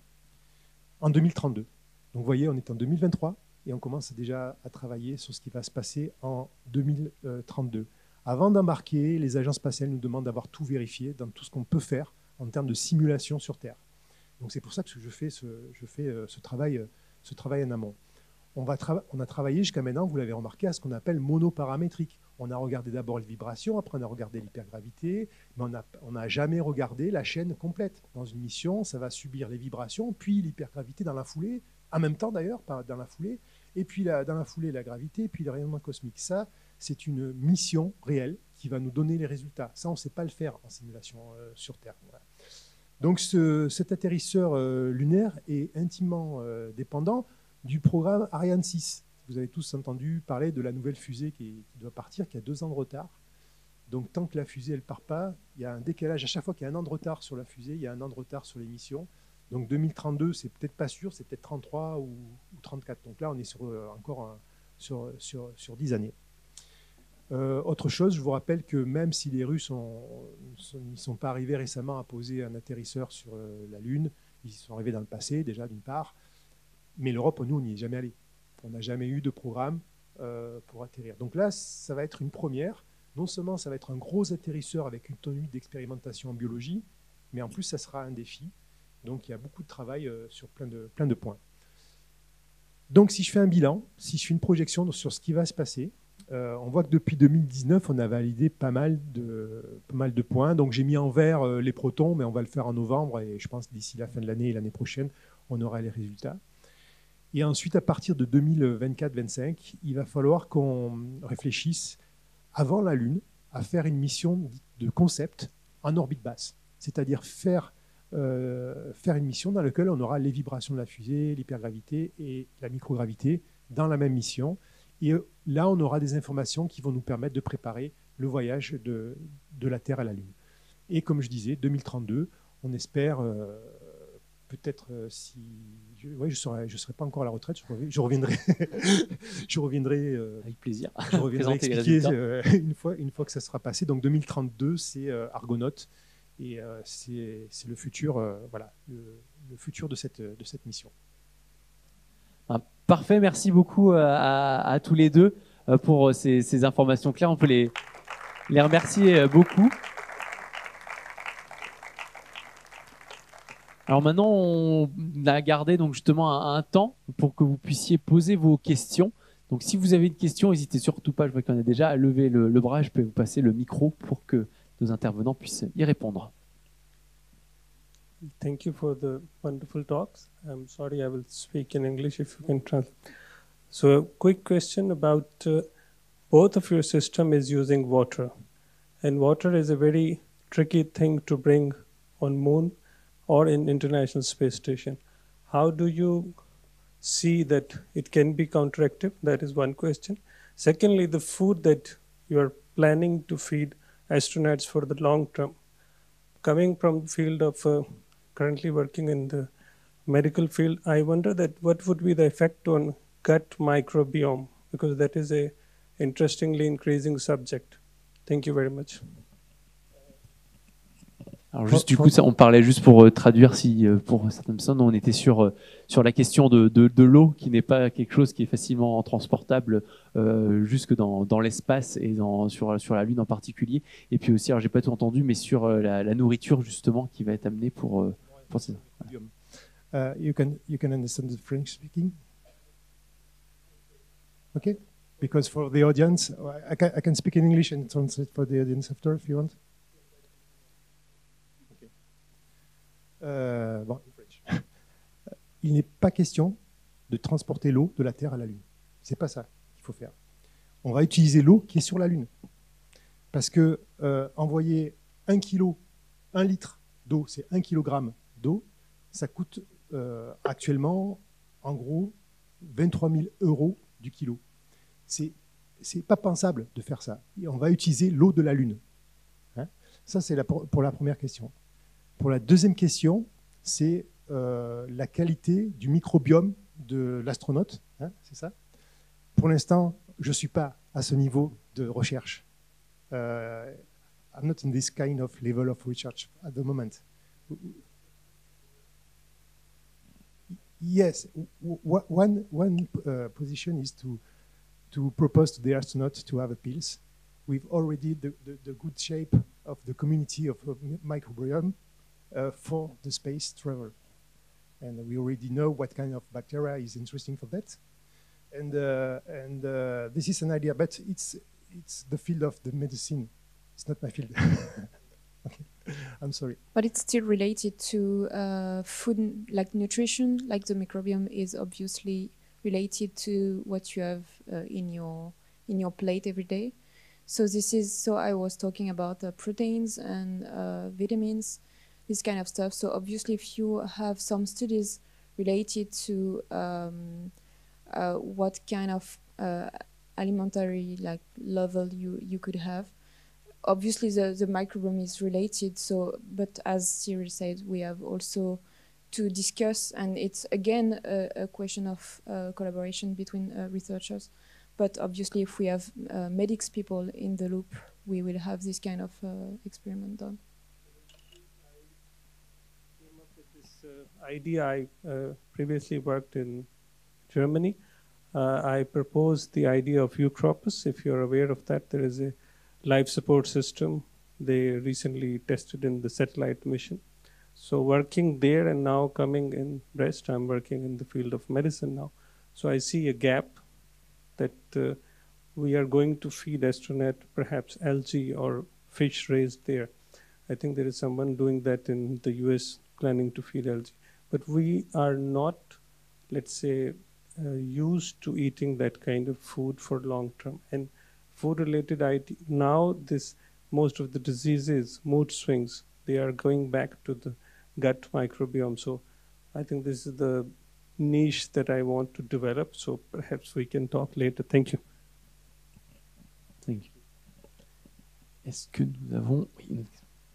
Speaker 3: en deux mille trente-deux. Donc vous voyez, on est en deux mille vingt-trois et on commence déjà à travailler sur ce qui va se passer en deux mille trente-deux. Avant d'embarquer, les agences spatiales nous demandent d'avoir tout vérifié dans tout ce qu'on peut faire en termes de simulation sur Terre. Donc c'est pour ça que je fais ce, je fais ce, travail, ce travail en amont. On, va on a travaillé jusqu'à maintenant, vous l'avez remarqué, à ce qu'on appelle monoparamétrique. On a regardé d'abord les vibrations, après on a regardé l'hypergravité, mais on n'a jamais regardé la chaîne complète. Dans une mission, ça va subir les vibrations, puis l'hypergravité dans la foulée, en même temps d'ailleurs, dans la foulée, et puis la, dans la foulée la gravité, puis le rayonnement cosmique. Ça, c'est une mission réelle qui va nous donner les résultats. Ça, on ne sait pas le faire en simulation euh, sur Terre. Voilà. Donc ce, cet atterrisseur euh, lunaire est intimement euh, dépendant du programme Ariane six. Vous avez tous entendu parler de la nouvelle fusée qui, qui doit partir, qui a deux ans de retard. Donc tant que la fusée ne part pas, il y a un décalage. À chaque fois qu'il y a un an de retard sur la fusée, il y a un an de retard sur les missions. Donc deux mille trente-deux, c'est peut-être pas sûr, c'est peut-être trente-trois ou, ou trente-quatre. Donc là, on est sur, euh, encore un, sur, sur, sur dix années. Euh, autre chose, je vous rappelle que même si les Russes ne sont pas arrivés récemment à poser un atterrisseur sur euh, la Lune, ils sont arrivés dans le passé déjà d'une part, mais l'Europe, nous, on n'y est jamais allé. On n'a jamais eu de programme euh, pour atterrir. Donc là, ça va être une première. Non seulement ça va être un gros atterrisseur avec une tonne d'expérimentation en biologie, mais en plus, ça sera un défi. Donc il y a beaucoup de travail euh, sur plein de, plein de points. Donc si je fais un bilan, si je fais une projection sur ce qui va se passer, Euh, on voit que depuis deux mille dix-neuf, on a validé pas mal de, pas mal de points. Donc j'ai mis en vert euh, les protons, mais on va le faire en novembre et je pense que d'ici la fin de l'année et l'année prochaine, on aura les résultats. Et ensuite, à partir de deux mille vingt-quatre vingt-cinq, il va falloir qu'on réfléchisse avant la Lune à faire une mission de concept en orbite basse, c'est-à-dire faire, euh, faire une mission dans laquelle on aura les vibrations de la fusée, l'hypergravité et la microgravité dans la même mission. Et là, on aura des informations qui vont nous permettre de préparer le voyage de, de la Terre à la Lune. Et comme je disais, deux mille trente-deux, on espère euh, peut-être euh, si... Je, ouais, je ne je serai pas encore à la retraite, je reviendrai, je reviendrai, euh,
Speaker 1: avec plaisir.
Speaker 3: Je reviendrai expliquer euh, une, fois, une fois que ça sera passé. Donc deux mille trente-deux, c'est euh, Argonautes et euh, c'est le futur, euh, voilà, le, le futur de cette, de cette mission.
Speaker 1: Ah, parfait, merci beaucoup à, à, à tous les deux pour ces, ces informations claires. On peut les, les remercier beaucoup. Alors maintenant, on a gardé donc justement un, un temps pour que vous puissiez poser vos questions. Donc si vous avez une question, n'hésitez surtout pas, je vois qu'il y en a déjà, à lever le, le bras. Je peux vous passer le micro pour que nos intervenants puissent y répondre.
Speaker 4: Thank you for the wonderful talks. I'm sorry, I will speak in English if you can translate. So a quick question about uh, both of your system is using water. And water is a very tricky thing to bring on moon or in International Space Station. How do you see that it can be counteractive? That is one question. Secondly, the food that you are planning to feed astronauts for the long term. Coming from the field of uh, currently working in the medical field, I wonder that what would be the effect on gut microbiome, because that is a interestingly increasing subject. Thank you very much.
Speaker 1: Alors juste du coup, ça, on parlait juste pour euh, traduire si euh, pour certaines personnes, on était sur euh, sur la question de, de, de l'eau qui n'est pas quelque chose qui est facilement transportable euh, jusque dans, dans l'espace et dans, sur sur la Lune en particulier. Et puis aussi, alors j'ai pas tout entendu, mais sur euh, la, la nourriture justement qui va être amenée pour euh, pour ces.
Speaker 3: Uh, you can you can understand the French speaking. Okay, because for the audience, I can I can speak in English and translate for the audience after if you want. Euh, bon, il n'est pas question de transporter l'eau de la Terre à la Lune. C'est pas ça qu'il faut faire. On va utiliser l'eau qui est sur la Lune. Parce que euh, envoyer un kilo, un litre d'eau, c'est un kilogramme d'eau, ça coûte euh, actuellement, en gros, vingt-trois mille euros du kilo. C'est c'est pas pensable de faire ça. Et on va utiliser l'eau de la Lune. Hein, ça, c'est la, pour, pour la première question. Pour la deuxième question, c'est euh, la qualité du microbiome de l'astronaute. Hein, c'est ça. Pour l'instant, je ne suis pas à ce niveau de recherche. Uh, I'm not in this kind of level of research at the moment. Yes, one, one uh, position is to, to propose to the astronaut to have a pills. We've already the, the, the good shape of the community of uh, microbiome uh, for the space travel. And we already know what kind of bacteria is interesting for that. And, uh, and uh, this is an idea, but it's, it's the field of the medicine. It's not my field. Okay. I'm sorry.
Speaker 2: But it's still related to uh, food, like nutrition, like the microbiome is obviously related to what you have uh, in your in your plate every day. So this is, so I was talking about uh, proteins and uh, vitamins, this kind of stuff. So obviously if you have some studies related to um, uh, what kind of uh, alimentary like level you, you could have, obviously the, the microbiome is related. So, but as Cyril said, we have also to discuss, and it's again a, a question of uh, collaboration between uh, researchers. But obviously, if we have uh, medics people in the loop, we will have this kind of uh, experiment done.
Speaker 4: I came up with this uh, idea. I uh, previously worked in Germany. Uh, I proposed the idea of Eucropus. If you're aware of that, there is a life support system they recently tested in the satellite mission. So working there and now coming in breast, I'm working in the field of medicine now. So I see a gap that uh, we are going to feed astronaut perhaps algae or fish raised there. I think there is someone doing that in the U S planning to feed algae. But we are not, let's say, uh, used to eating that kind of food for long term. And food-related I T, now this, most of the diseases, mood swings, they are going back to the gut microbiome. So I think this is the niche that I want to develop. So perhaps we can talk later. Thank you.
Speaker 1: Thank you. Est-ce que nous avons... Oui, une...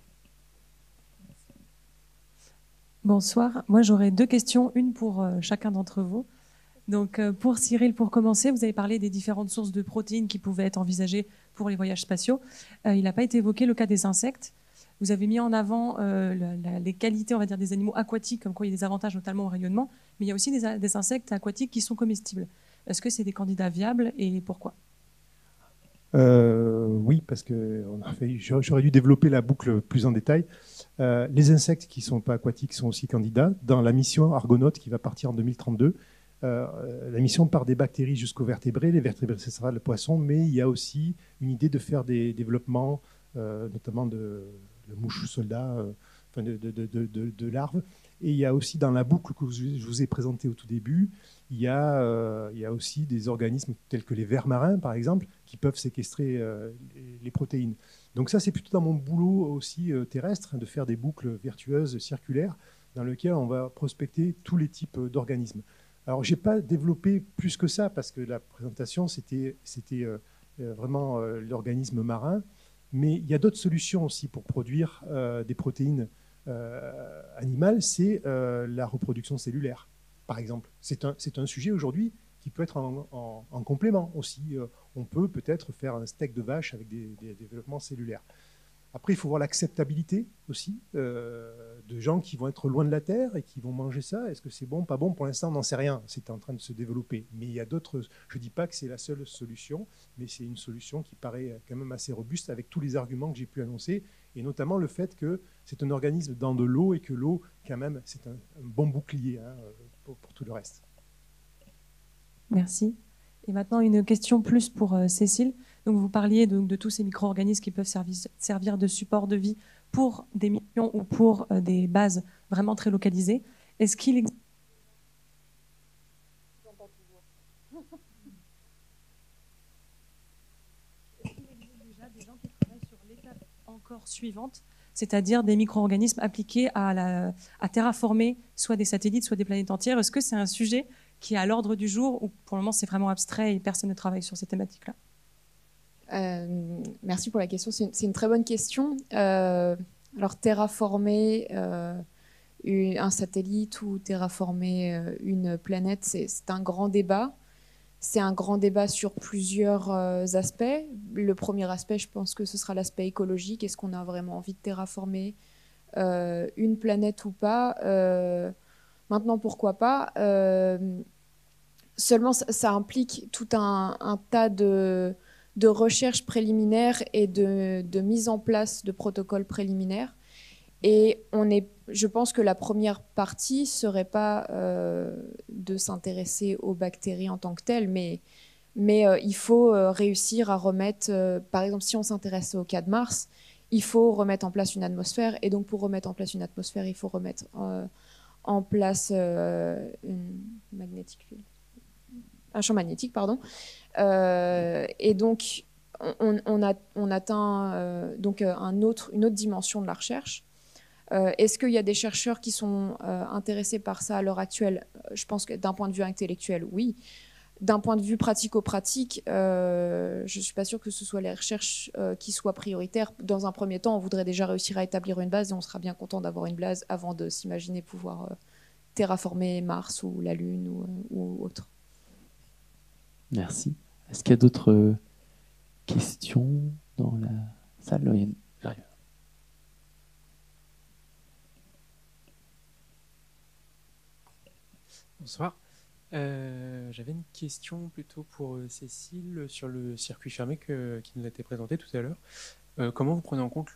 Speaker 5: Bonsoir. Moi, j'aurais deux questions, une pour euh, chacun d'entre vous. Donc, euh, pour Cyril, pour commencer, vous avez parlé des différentes sources de protéines qui pouvaient être envisagées pour les voyages spatiaux. Euh, il n'a pas été évoqué le cas des insectes. Vous avez mis en avant euh, la, la, les qualités, on va dire, des animaux aquatiques, comme quoi il y a des avantages, notamment au rayonnement, mais il y a aussi des, des insectes aquatiques qui sont comestibles. Est-ce que c'est des candidats viables et pourquoi ?
Speaker 3: euh, Oui, parce que on a fait, j'aurais dû développer la boucle plus en détail. Euh, les insectes qui ne sont pas aquatiques sont aussi candidats. Dans la mission Argonaut qui va partir en deux mille trente-deux, Euh, la mission part des bactéries jusqu'aux vertébrés. Les vertébrés, ce sera le poisson, mais il y a aussi une idée de faire des développements, euh, notamment de, de mouches soldats, euh, enfin de, de, de, de, de larves. Et il y a aussi dans la boucle que je vous ai présentée au tout début, il y a, euh, il y a aussi des organismes tels que les vers marins, par exemple, qui peuvent séquestrer euh, les, les protéines. Donc ça, c'est plutôt dans mon boulot aussi euh, terrestre, de faire des boucles vertueuses, circulaires, dans lesquelles on va prospecter tous les types d'organismes. Alors, je n'ai pas développé plus que ça, parce que la présentation, c'était euh, vraiment euh, l'organisme marin. Mais il y a d'autres solutions aussi pour produire euh, des protéines euh, animales, c'est euh, la reproduction cellulaire, par exemple. C'est un, c'est un sujet aujourd'hui qui qui peut être en, en, en complément aussi. Euh, on peut peut-être faire un steak de vache avec des, des développements cellulaires. Après, il faut voir l'acceptabilité aussi euh, de gens qui vont être loin de la Terre et qui vont manger ça. Est-ce que c'est bon, pas bon? Pour l'instant, on n'en sait rien. C'est en train de se développer. Mais il y a d'autres... Je ne dis pas que c'est la seule solution, mais c'est une solution qui paraît quand même assez robuste avec tous les arguments que j'ai pu annoncer, et notamment le fait que c'est un organisme dans de l'eau et que l'eau, quand même, c'est un, un bon bouclier hein, pour, pour tout le reste.
Speaker 5: Merci. Et maintenant, une question plus pour euh, Cécile. Donc, vous parliez de, de tous ces micro-organismes qui peuvent servir, servir de support de vie pour des missions ou pour euh, des bases vraiment très localisées. Est-ce qu'il existe déjà des gens qui travaillent sur l'étape encore suivante, c'est-à-dire des micro-organismes appliqués à, la, à terraformer soit des satellites, soit des planètes entières? Est-ce que c'est un sujet qui est à l'ordre du jour ou pour le moment c'est vraiment abstrait et personne ne travaille sur ces thématiques-là?
Speaker 2: Euh, merci pour la question, c'est une, c'est une très bonne question. Euh, alors terraformer euh, une, un satellite ou terraformer euh, une planète, c'est, c'est un grand débat. C'est un grand débat sur plusieurs euh, aspects. Le premier aspect, je pense que ce sera l'aspect écologique. Est-ce qu'on a vraiment envie de terraformer euh, une planète ou pas? euh, Maintenant, pourquoi pas? euh, Seulement, ça, ça implique tout un, un tas de de recherche préliminaire et de, de mise en place de protocoles préliminaires. Et on est, je pense que la première partie ne serait pas euh, de s'intéresser aux bactéries en tant que telles, mais, mais euh, il faut euh, réussir à remettre, euh, par exemple, si on s'intéresse au cas de Mars, il faut remettre en place une atmosphère. Et donc, pour remettre en place une atmosphère, il faut remettre euh, en place euh, une magnétique field. un champ magnétique, pardon. Euh, et donc, on, on, a, on atteint euh, donc un autre, une autre dimension de la recherche. Euh, est-ce qu'il y a des chercheurs qui sont euh, intéressés par ça à l'heure actuelle? Je pense que d'un point de vue intellectuel, oui. D'un point de vue pratico-pratique, euh, je ne suis pas sûre que ce soit les recherches euh, qui soient prioritaires. Dans un premier temps, on voudrait déjà réussir à établir une base et on sera bien content d'avoir une base avant de s'imaginer pouvoir euh, terraformer Mars ou la Lune ou, ou autre.
Speaker 1: Merci. Est-ce qu'il y a d'autres euh, questions dans la salle? J'arrive.
Speaker 6: Bonsoir. Euh, J'avais une question plutôt pour euh, Cécile sur le circuit fermé que, qui nous a été présenté tout à l'heure. Euh, comment vous prenez en compte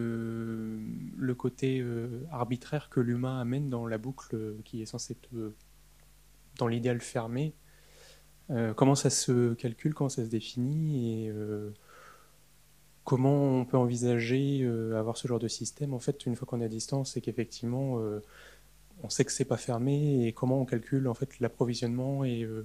Speaker 6: le, le côté euh, arbitraire que l'humain amène dans la boucle euh, qui est censée être euh, dans l'idéal fermé? Euh, comment ça se calcule, comment ça se définit et euh, comment on peut envisager euh, avoir ce genre de système en fait une fois qu'on est à distance et qu'effectivement euh, on sait que c'est pas fermé, et comment on calcule en fait l'approvisionnement et euh,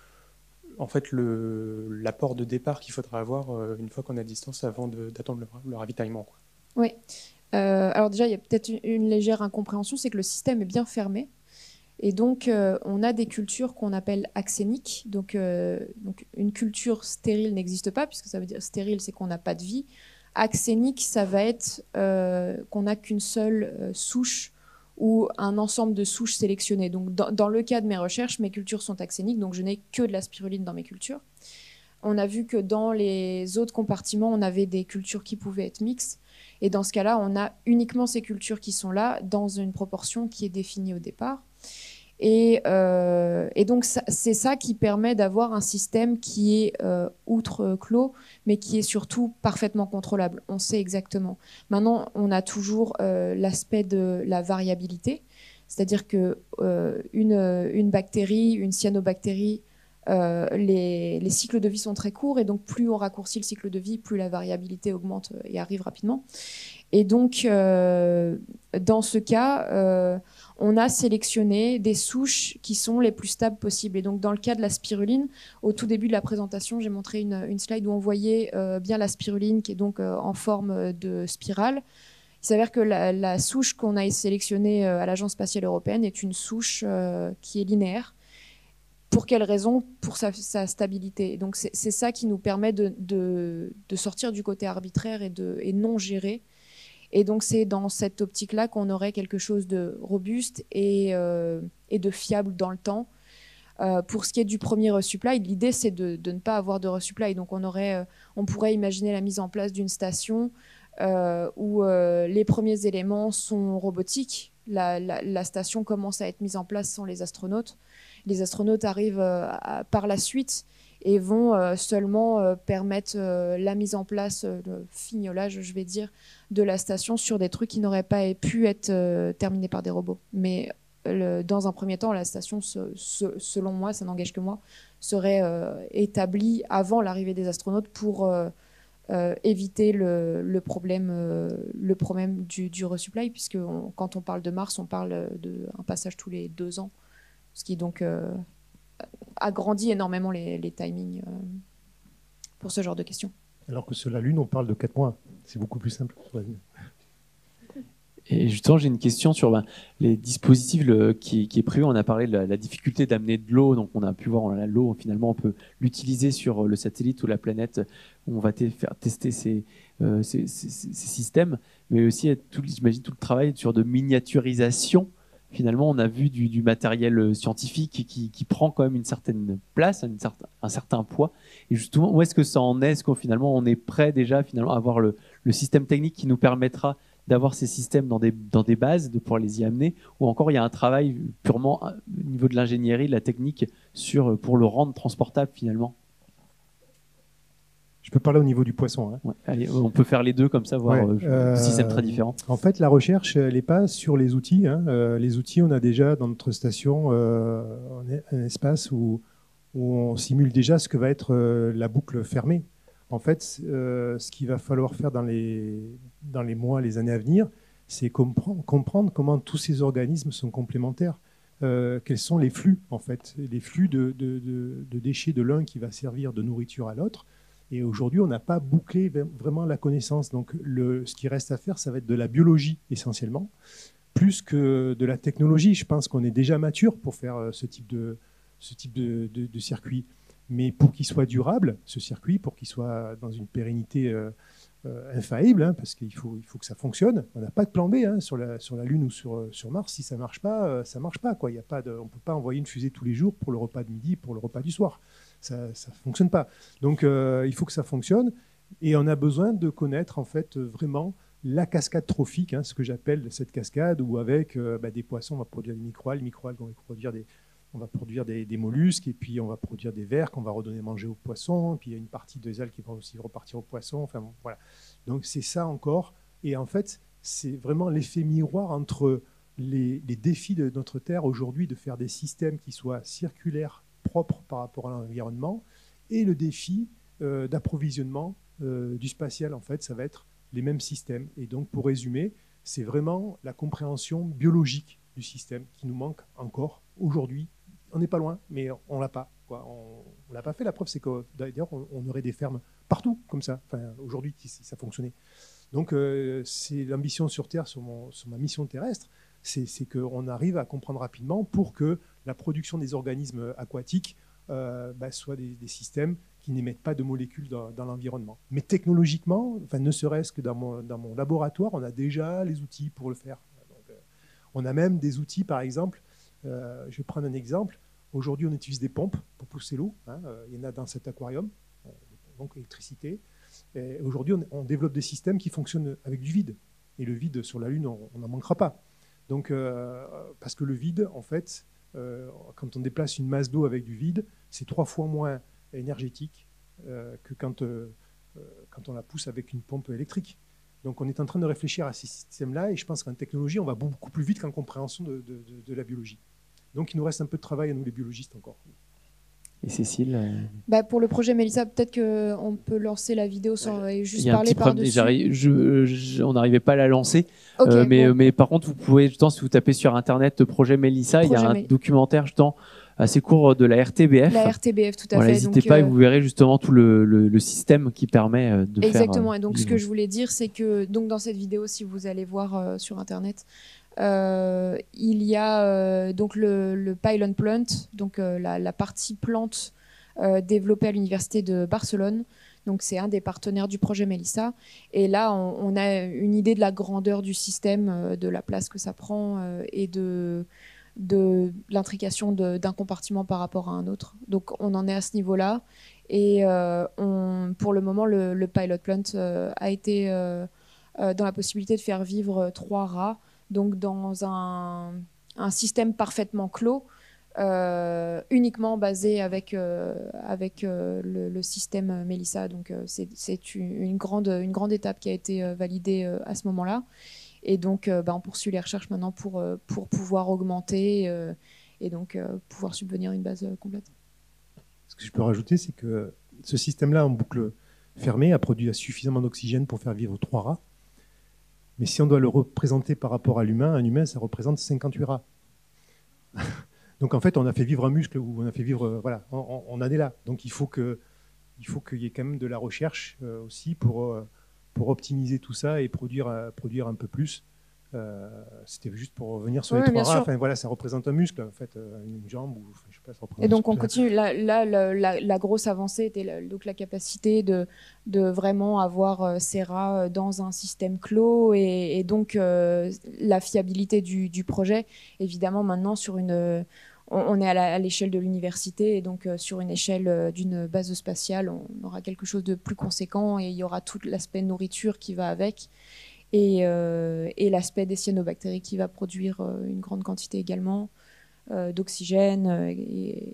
Speaker 6: en fait le l'apport de départ qu'il faudra avoir euh, une fois qu'on est à distance avant de, d'attendre le, le ravitaillement, quoi.
Speaker 2: Oui. Euh, alors déjà, il y a peut-être une, une légère incompréhension, c'est que le système est bien fermé. Et donc, euh, on a des cultures qu'on appelle axéniques. Donc, euh, donc, une culture stérile n'existe pas, puisque ça veut dire stérile, c'est qu'on n'a pas de vie. Axénique, ça va être euh, qu'on n'a qu'une seule euh, souche ou un ensemble de souches sélectionnées. Donc, dans, dans le cas de mes recherches, mes cultures sont axéniques, donc je n'ai que de la spiruline dans mes cultures. On a vu que dans les autres compartiments, on avait des cultures qui pouvaient être mixtes. Et dans ce cas-là, on a uniquement ces cultures qui sont là, dans une proportion qui est définie au départ. Et, euh, et donc, ça, c'est ça qui permet d'avoir un système qui est euh, outre clos, mais qui est surtout parfaitement contrôlable. On sait exactement. Maintenant, on a toujours euh, l'aspect de la variabilité, c'est-à-dire que euh, une, une bactérie, une cyanobactérie, euh, les, les cycles de vie sont très courts, et donc plus on raccourcit le cycle de vie, plus la variabilité augmente et arrive rapidement. Et donc, euh, dans ce cas, euh, on a sélectionné des souches qui sont les plus stables possibles. Et donc, dans le cas de la spiruline, au tout début de la présentation, j'ai montré une, une slide où on voyait euh, bien la spiruline qui est donc euh, en forme de spirale. Il s'avère que la, la souche qu'on a sélectionnée euh, à l'Agence spatiale européenne est une souche euh, qui est linéaire. Pour quelle raison? Pour sa, sa stabilité. Et donc, c'est, c'est ça qui nous permet de, de, de sortir du côté arbitraire et, de, et non géré. Et donc, c'est dans cette optique-là qu'on aurait quelque chose de robuste et, euh, et de fiable dans le temps. Euh, pour ce qui est du premier resupply, l'idée c'est de, de ne pas avoir de resupply. Donc on, aurait, euh, on pourrait imaginer la mise en place d'une station euh, où euh, les premiers éléments sont robotiques. La, la, la station commence à être mise en place sans les astronautes. Les astronautes arrivent euh, à, par la suite et vont euh, seulement euh, permettre euh, la mise en place, euh, le fignolage, je vais dire, de la station sur des trucs qui n'auraient pas pu être euh, terminés par des robots. Mais le, dans un premier temps, la station, se, se, selon moi, ça n'engage que moi, serait euh, établie avant l'arrivée des astronautes pour euh, euh, éviter le, le problème, euh, le problème du, du resupply, puisque on, quand on parle de Mars, on parle d'un passage tous les deux ans, ce qui donc euh, agrandit énormément les, les timings euh, pour ce genre de questions.
Speaker 3: Alors que sur la Lune, on parle de quatre mois. C'est beaucoup plus simple sur la Lune.
Speaker 1: Et justement, j'ai une question sur ben, les dispositifs le, qui, qui est prévu. On a parlé de la, la difficulté d'amener de l'eau. Donc, on a pu voir l'eau, finalement, on peut l'utiliser sur le satellite ou la planète où on va te, faire tester ces, euh, ces, ces, ces systèmes. Mais aussi, j'imagine, tout le travail sur de miniaturisation. Finalement, on a vu du, du matériel scientifique qui, qui prend quand même une certaine place, une certain, un certain poids. Et justement, où est-ce que ça en est? Est-ce qu'au finalement, on est prêt déjà finalement, à avoir le, le système technique qui nous permettra d'avoir ces systèmes dans des, dans des bases, de pouvoir les y amener, ou encore il y a un travail purement au niveau de l'ingénierie, de la technique, sur, pour le rendre transportable finalement?
Speaker 3: Je peux parler au niveau du poisson. Hein.
Speaker 1: Ouais, allez, on peut faire les deux comme ça, voir
Speaker 3: ouais, euh,
Speaker 1: deux systèmes très différents.
Speaker 3: En fait, la recherche, elle n'est pas sur les outils. Hein. Euh, les outils, on a déjà dans notre station euh, un espace où, où on simule déjà ce que va être euh, la boucle fermée. En fait, euh, ce qu'il va falloir faire dans les, dans les mois, les années à venir, c'est comprendre, comprendre comment tous ces organismes sont complémentaires. Euh, quels sont les flux, en fait, les flux de, de, de, de déchets de l'un qui va servir de nourriture à l'autre. Et aujourd'hui, on n'a pas bouclé vraiment la connaissance. Donc, le, ce qui reste à faire, ça va être de la biologie essentiellement, plus que de la technologie. Je pense qu'on est déjà mature pour faire ce type de, ce type de, de, de circuit. Mais pour qu'il soit durable, ce circuit, pour qu'il soit dans une pérennité euh, euh, infaillible, hein, parce qu'il faut, il faut que ça fonctionne. On n'a pas de plan B hein, sur, la, sur la Lune ou sur, sur Mars. Si ça ne marche pas, euh, ça ne marche pas. Quoi. Il y a pas de, on ne peut pas envoyer une fusée tous les jours pour le repas de midi, pour le repas du soir. Ça ne fonctionne pas. Donc, euh, il faut que ça fonctionne. Et on a besoin de connaître en fait, vraiment la cascade trophique, hein, ce que j'appelle cette cascade, où avec euh, bah, des poissons, on va produire des microalgues, les microalgues, on va produire des... On va produire des, des mollusques, et puis on va produire des vers qu'on va redonner manger aux poissons, et puis il y a une partie des algues qui vont aussi repartir aux poissons. Enfin, bon, voilà. Donc c'est ça encore. Et en fait, c'est vraiment l'effet miroir entre les, les défis de notre Terre aujourd'hui de faire des systèmes qui soient circulaires, propres par rapport à l'environnement, et le défi euh, d'approvisionnement euh, du spatial. En fait, ça va être les mêmes systèmes. Et donc, pour résumer, c'est vraiment la compréhension biologique du système qui nous manque encore aujourd'hui. On n'est pas loin, mais on ne l'a pas. Quoi. On ne l'a pas fait. La preuve, c'est que d'ailleurs, on, on aurait des fermes partout comme ça. Enfin, aujourd'hui, si ça fonctionnait. Donc, euh, c'est l'ambition sur Terre, sur, mon, sur ma mission terrestre, c'est, c'est qu'on arrive à comprendre rapidement pour que la production des organismes aquatiques euh, bah, soit des, des systèmes qui n'émettent pas de molécules dans, dans l'environnement. Mais technologiquement, enfin, ne serait-ce que dans mon, dans mon laboratoire, on a déjà les outils pour le faire. Donc, euh, on a même des outils, par exemple, euh, je vais prendre un exemple. Aujourd'hui, on utilise des pompes pour pousser l'eau. Hein. Il y en a dans cet aquarium, donc l'électricité. Et aujourd'hui, on, on développe des systèmes qui fonctionnent avec du vide. Et le vide sur la Lune, on n'en manquera pas. Donc, euh, parce que le vide, en fait, euh, quand on déplace une masse d'eau avec du vide, c'est trois fois moins énergétique euh, que quand, euh, quand on la pousse avec une pompe électrique. Donc, on est en train de réfléchir à ces systèmes-là. Et je pense qu'en technologie, on va beaucoup plus vite qu'en compréhension de, de, de, de la biologie. Donc, il nous reste un peu de travail à nous, les biologistes, encore.
Speaker 1: Et Cécile euh...
Speaker 2: bah Pour le projet Mélissa, peut-être qu'on peut lancer la vidéo sans, et juste parler par-dessus.
Speaker 1: Je, je, on n'arrivait pas à la lancer. Okay, euh, mais, bon. mais par contre, vous pouvez, je pense, si vous tapez sur Internet projet Mélissa, projet il y a un Mé... documentaire justement, assez court de la R T B F.
Speaker 2: La R T B F, tout à
Speaker 1: voilà,
Speaker 2: fait.
Speaker 1: N'hésitez pas euh... et vous verrez justement tout le, le, le système qui permet de
Speaker 2: Exactement.
Speaker 1: faire...
Speaker 2: Exactement. Et donc, ce que je voulais dire, c'est que donc, dans cette vidéo, si vous allez voir euh, sur Internet, Euh, il y a euh, donc le, le pylon plant, donc euh, la, la partie plante euh, développée à l'université de Barcelone. Donc c'est un des partenaires du projet Mélissa. Et là, on, on a une idée de la grandeur du système, euh, de la place que ça prend euh, et de de l'intrication d'un compartiment par rapport à un autre. Donc on en est à ce niveau-là. Et euh, on, pour le moment, le, le pilot plant euh, a été euh, euh, dans la possibilité de faire vivre trois rats, donc dans un, un système parfaitement clos, euh, uniquement basé avec, euh, avec euh, le, le système Melissa. Donc euh, c'est une, une, grande, une grande étape qui a été euh, validée euh, à ce moment-là. Et donc euh, bah, on poursuit les recherches maintenant pour, euh, pour pouvoir augmenter euh, et donc euh, pouvoir subvenir à une base euh, complète.
Speaker 3: Ce que je peux rajouter, c'est que ce système-là en boucle fermée a produit suffisamment d'oxygène pour faire vivre trois rats. Mais si on doit le représenter par rapport à l'humain, un humain, ça représente cinquante-huit rats. Donc en fait, on a fait vivre un muscle, ou on a fait vivre, voilà, on, on en est là. Donc il faut que, il faut qu'il y ait quand même de la recherche euh, aussi pour, euh, pour optimiser tout ça et produire, euh, produire un peu plus. Euh, C'était juste pour revenir sur
Speaker 2: oui,
Speaker 3: les trois rats. Enfin, voilà, ça représente un muscle, en fait, une jambe. Ou, enfin, je sais pas, ça représente
Speaker 2: et donc on
Speaker 3: là.
Speaker 2: continue. Là, là la, la, la grosse avancée était la, donc la capacité de, de vraiment avoir euh, ces rats dans un système clos et, et donc euh, la fiabilité du, du projet. Évidemment, maintenant sur une, on, on est à l'échelle de l'université et donc euh, sur une échelle euh, d'une base spatiale, on aura quelque chose de plus conséquent et il y aura tout l'aspect nourriture qui va avec. Et, euh, et l'aspect des cyanobactéries qui va produire euh, une grande quantité également euh, d'oxygène. Euh, et,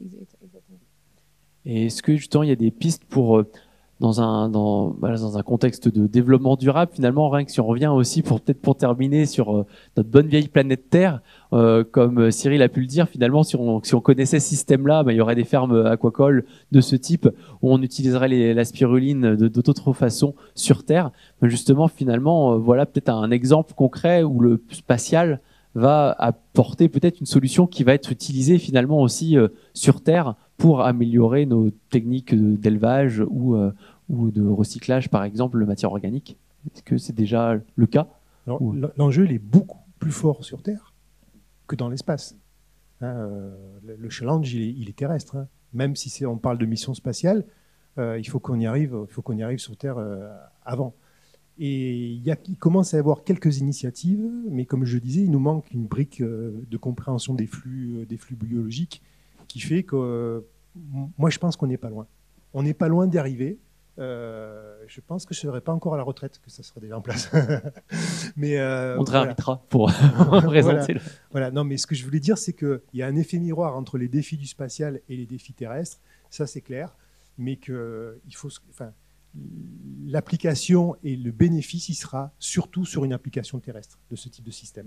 Speaker 1: et est-ce que justement il y a des pistes pour, euh, dans, un, dans, bah, dans un contexte de développement durable, finalement, rien que si on revient aussi, pour peut-être pour terminer sur euh, notre bonne vieille planète Terre, euh, comme Cyril a pu le dire, finalement, si on, si on connaissait ce système-là, bah, il y aurait des fermes aquacoles de ce type où on utiliserait les, la spiruline de d'autres façons sur Terre. Mais justement, finalement, euh, voilà peut-être un exemple concret où le spatial va apporter peut-être une solution qui va être utilisée finalement aussi euh, sur Terre pour améliorer nos techniques d'élevage ou, euh, ou de recyclage, par exemple, de matière organique. Est-ce que c'est déjà le cas?
Speaker 3: L'enjeu, il est beaucoup plus fort sur Terre que dans l'espace. Hein, euh, le challenge, il est, il est terrestre. Hein. Même si on parle de mission spatiale, euh, il faut qu'on y arrive, il faut qu'on y arrive sur Terre euh, avant. Et il, y a, il commence à y avoir quelques initiatives, mais comme je disais, il nous manque une brique euh, de compréhension des flux, euh, des flux biologiques qui fait que euh, moi, je pense qu'on n'est pas loin. On n'est pas loin d'y arriver. Euh, je pense que je ne serai pas encore à la retraite, que ça sera déjà en place. mais, euh,
Speaker 1: on te
Speaker 3: voilà.
Speaker 1: réinvitera pour présenter.
Speaker 3: Voilà.
Speaker 1: Le...
Speaker 3: voilà. Non, mais ce que je voulais dire, c'est qu'il y a un effet miroir entre les défis du spatial et les défis terrestres. Ça, c'est clair. Mais que il faut, enfin, l'application et le bénéfice, il sera surtout sur une application terrestre de ce type de système.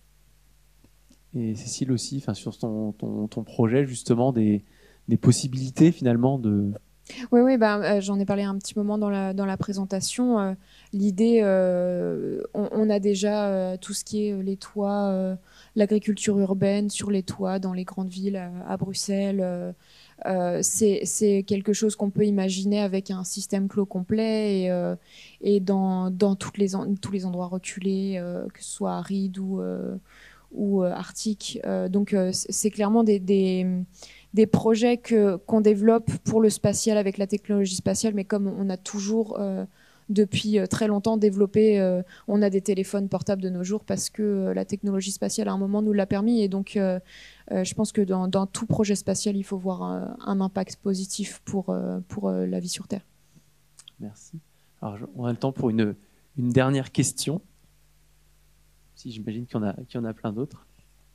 Speaker 1: Et Cécile aussi, enfin, sur ton, ton, ton projet, justement, des, des possibilités finalement de...
Speaker 2: Oui, oui, bah, euh, j'en ai parlé un petit moment dans la, dans la présentation. Euh, L'idée, euh, on, on a déjà euh, tout ce qui est les toits, euh, l'agriculture urbaine sur les toits dans les grandes villes, à, à Bruxelles. Euh, euh, c'est quelque chose qu'on peut imaginer avec un système clos complet et, euh, et dans, dans toutes les en, tous les endroits reculés, euh, que ce soit arides ou, euh, ou euh, arctiques. Euh, donc, euh, c'est clairement des... des des projets que, qu'on développe pour le spatial avec la technologie spatiale, mais comme on a toujours, euh, depuis très longtemps, développé, euh, on a des téléphones portables de nos jours parce que euh, la technologie spatiale, à un moment, nous l'a permis. Et donc, euh, euh, je pense que dans, dans tout projet spatial, il faut voir un, un impact positif pour, euh, pour euh, la vie sur Terre.
Speaker 1: Merci. Alors, on a le temps pour une, une dernière question. Si j'imagine qu'il y en a, qu'il y en a plein d'autres.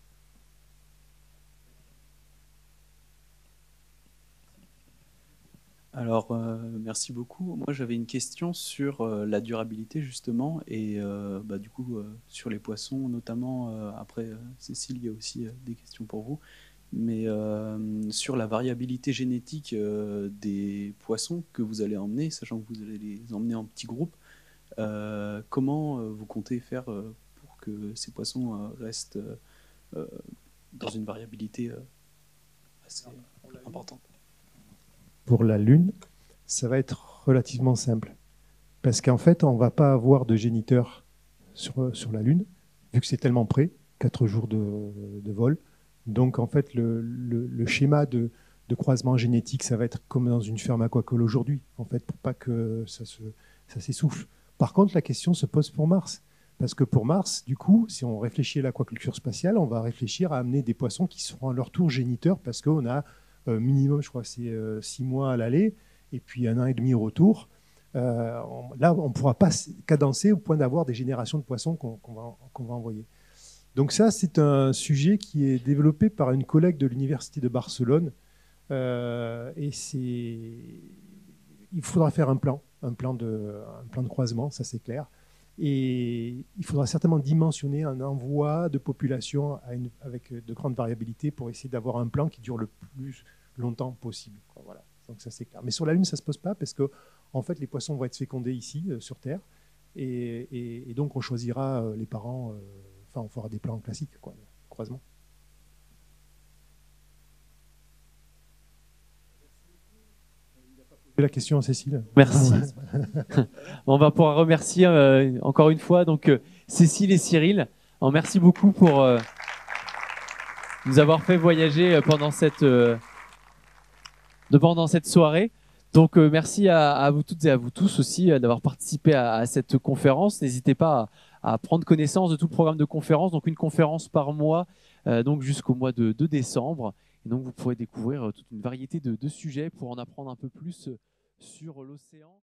Speaker 7: Alors, euh, merci beaucoup. Moi, j'avais une question sur euh, la durabilité, justement, et euh, bah, du coup, euh, sur les poissons, notamment. Euh, après, euh, Cécile, il y a aussi euh, des questions pour vous. Mais euh, sur la variabilité génétique euh, des poissons que vous allez emmener, sachant que vous allez les emmener en petits groupes, euh, comment euh, vous comptez faire euh, pour que ces poissons euh, restent euh, dans une variabilité euh, assez importante?
Speaker 3: Pour la Lune, ça va être relativement simple. Parce qu'en fait, on ne va pas avoir de géniteur sur, sur la Lune, vu que c'est tellement près, quatre jours de, de vol. Donc, en fait, le, le, le schéma de, de croisement génétique, ça va être comme dans une ferme aquacole aujourd'hui, en fait, pour pas que ça se, ça s'essouffle. Par contre, la question se pose pour Mars. Parce que pour Mars, du coup, si on réfléchit à l'aquaculture spatiale, on va réfléchir à amener des poissons qui seront à leur tour géniteurs, parce qu'on a euh, minimum, je crois, c'est euh, six mois à l'aller, et puis un an et demi au retour. Euh, on, là, on ne pourra pas cadencer au point d'avoir des générations de poissons qu'on qu'on va, qu'on va envoyer. Donc ça, c'est un sujet qui est développé par une collègue de l'Université de Barcelone, euh, et c'est... il faudra faire un plan, un plan de, un plan de croisement, ça c'est clair. Et il faudra certainement dimensionner un envoi de population à une, avec de grandes variabilités pour essayer d'avoir un plan qui dure le plus longtemps possible. Voilà. Donc ça c'est clair. Mais sur la Lune, ça ne se pose pas parce que en fait, les poissons vont être fécondés ici, euh, sur Terre. Et, et, et donc on choisira euh, les parents, euh, enfin on fera des plans classiques, quoi, de croisement. La question à Cécile.
Speaker 1: Merci. On va pouvoir remercier euh, encore une fois donc euh, Cécile et Cyril. Alors, merci beaucoup pour euh, nous avoir fait voyager pendant cette euh, de pendant cette soirée. Donc euh, merci à, à vous toutes et à vous tous aussi euh, d'avoir participé à, à cette conférence. N'hésitez pas à, à prendre connaissance de tout le programme de conférences. Donc une conférence par mois, euh, donc jusqu'au mois de, de décembre. Et donc vous pourrez découvrir toute une variété de, de sujets pour en apprendre un peu plus sur l'océan.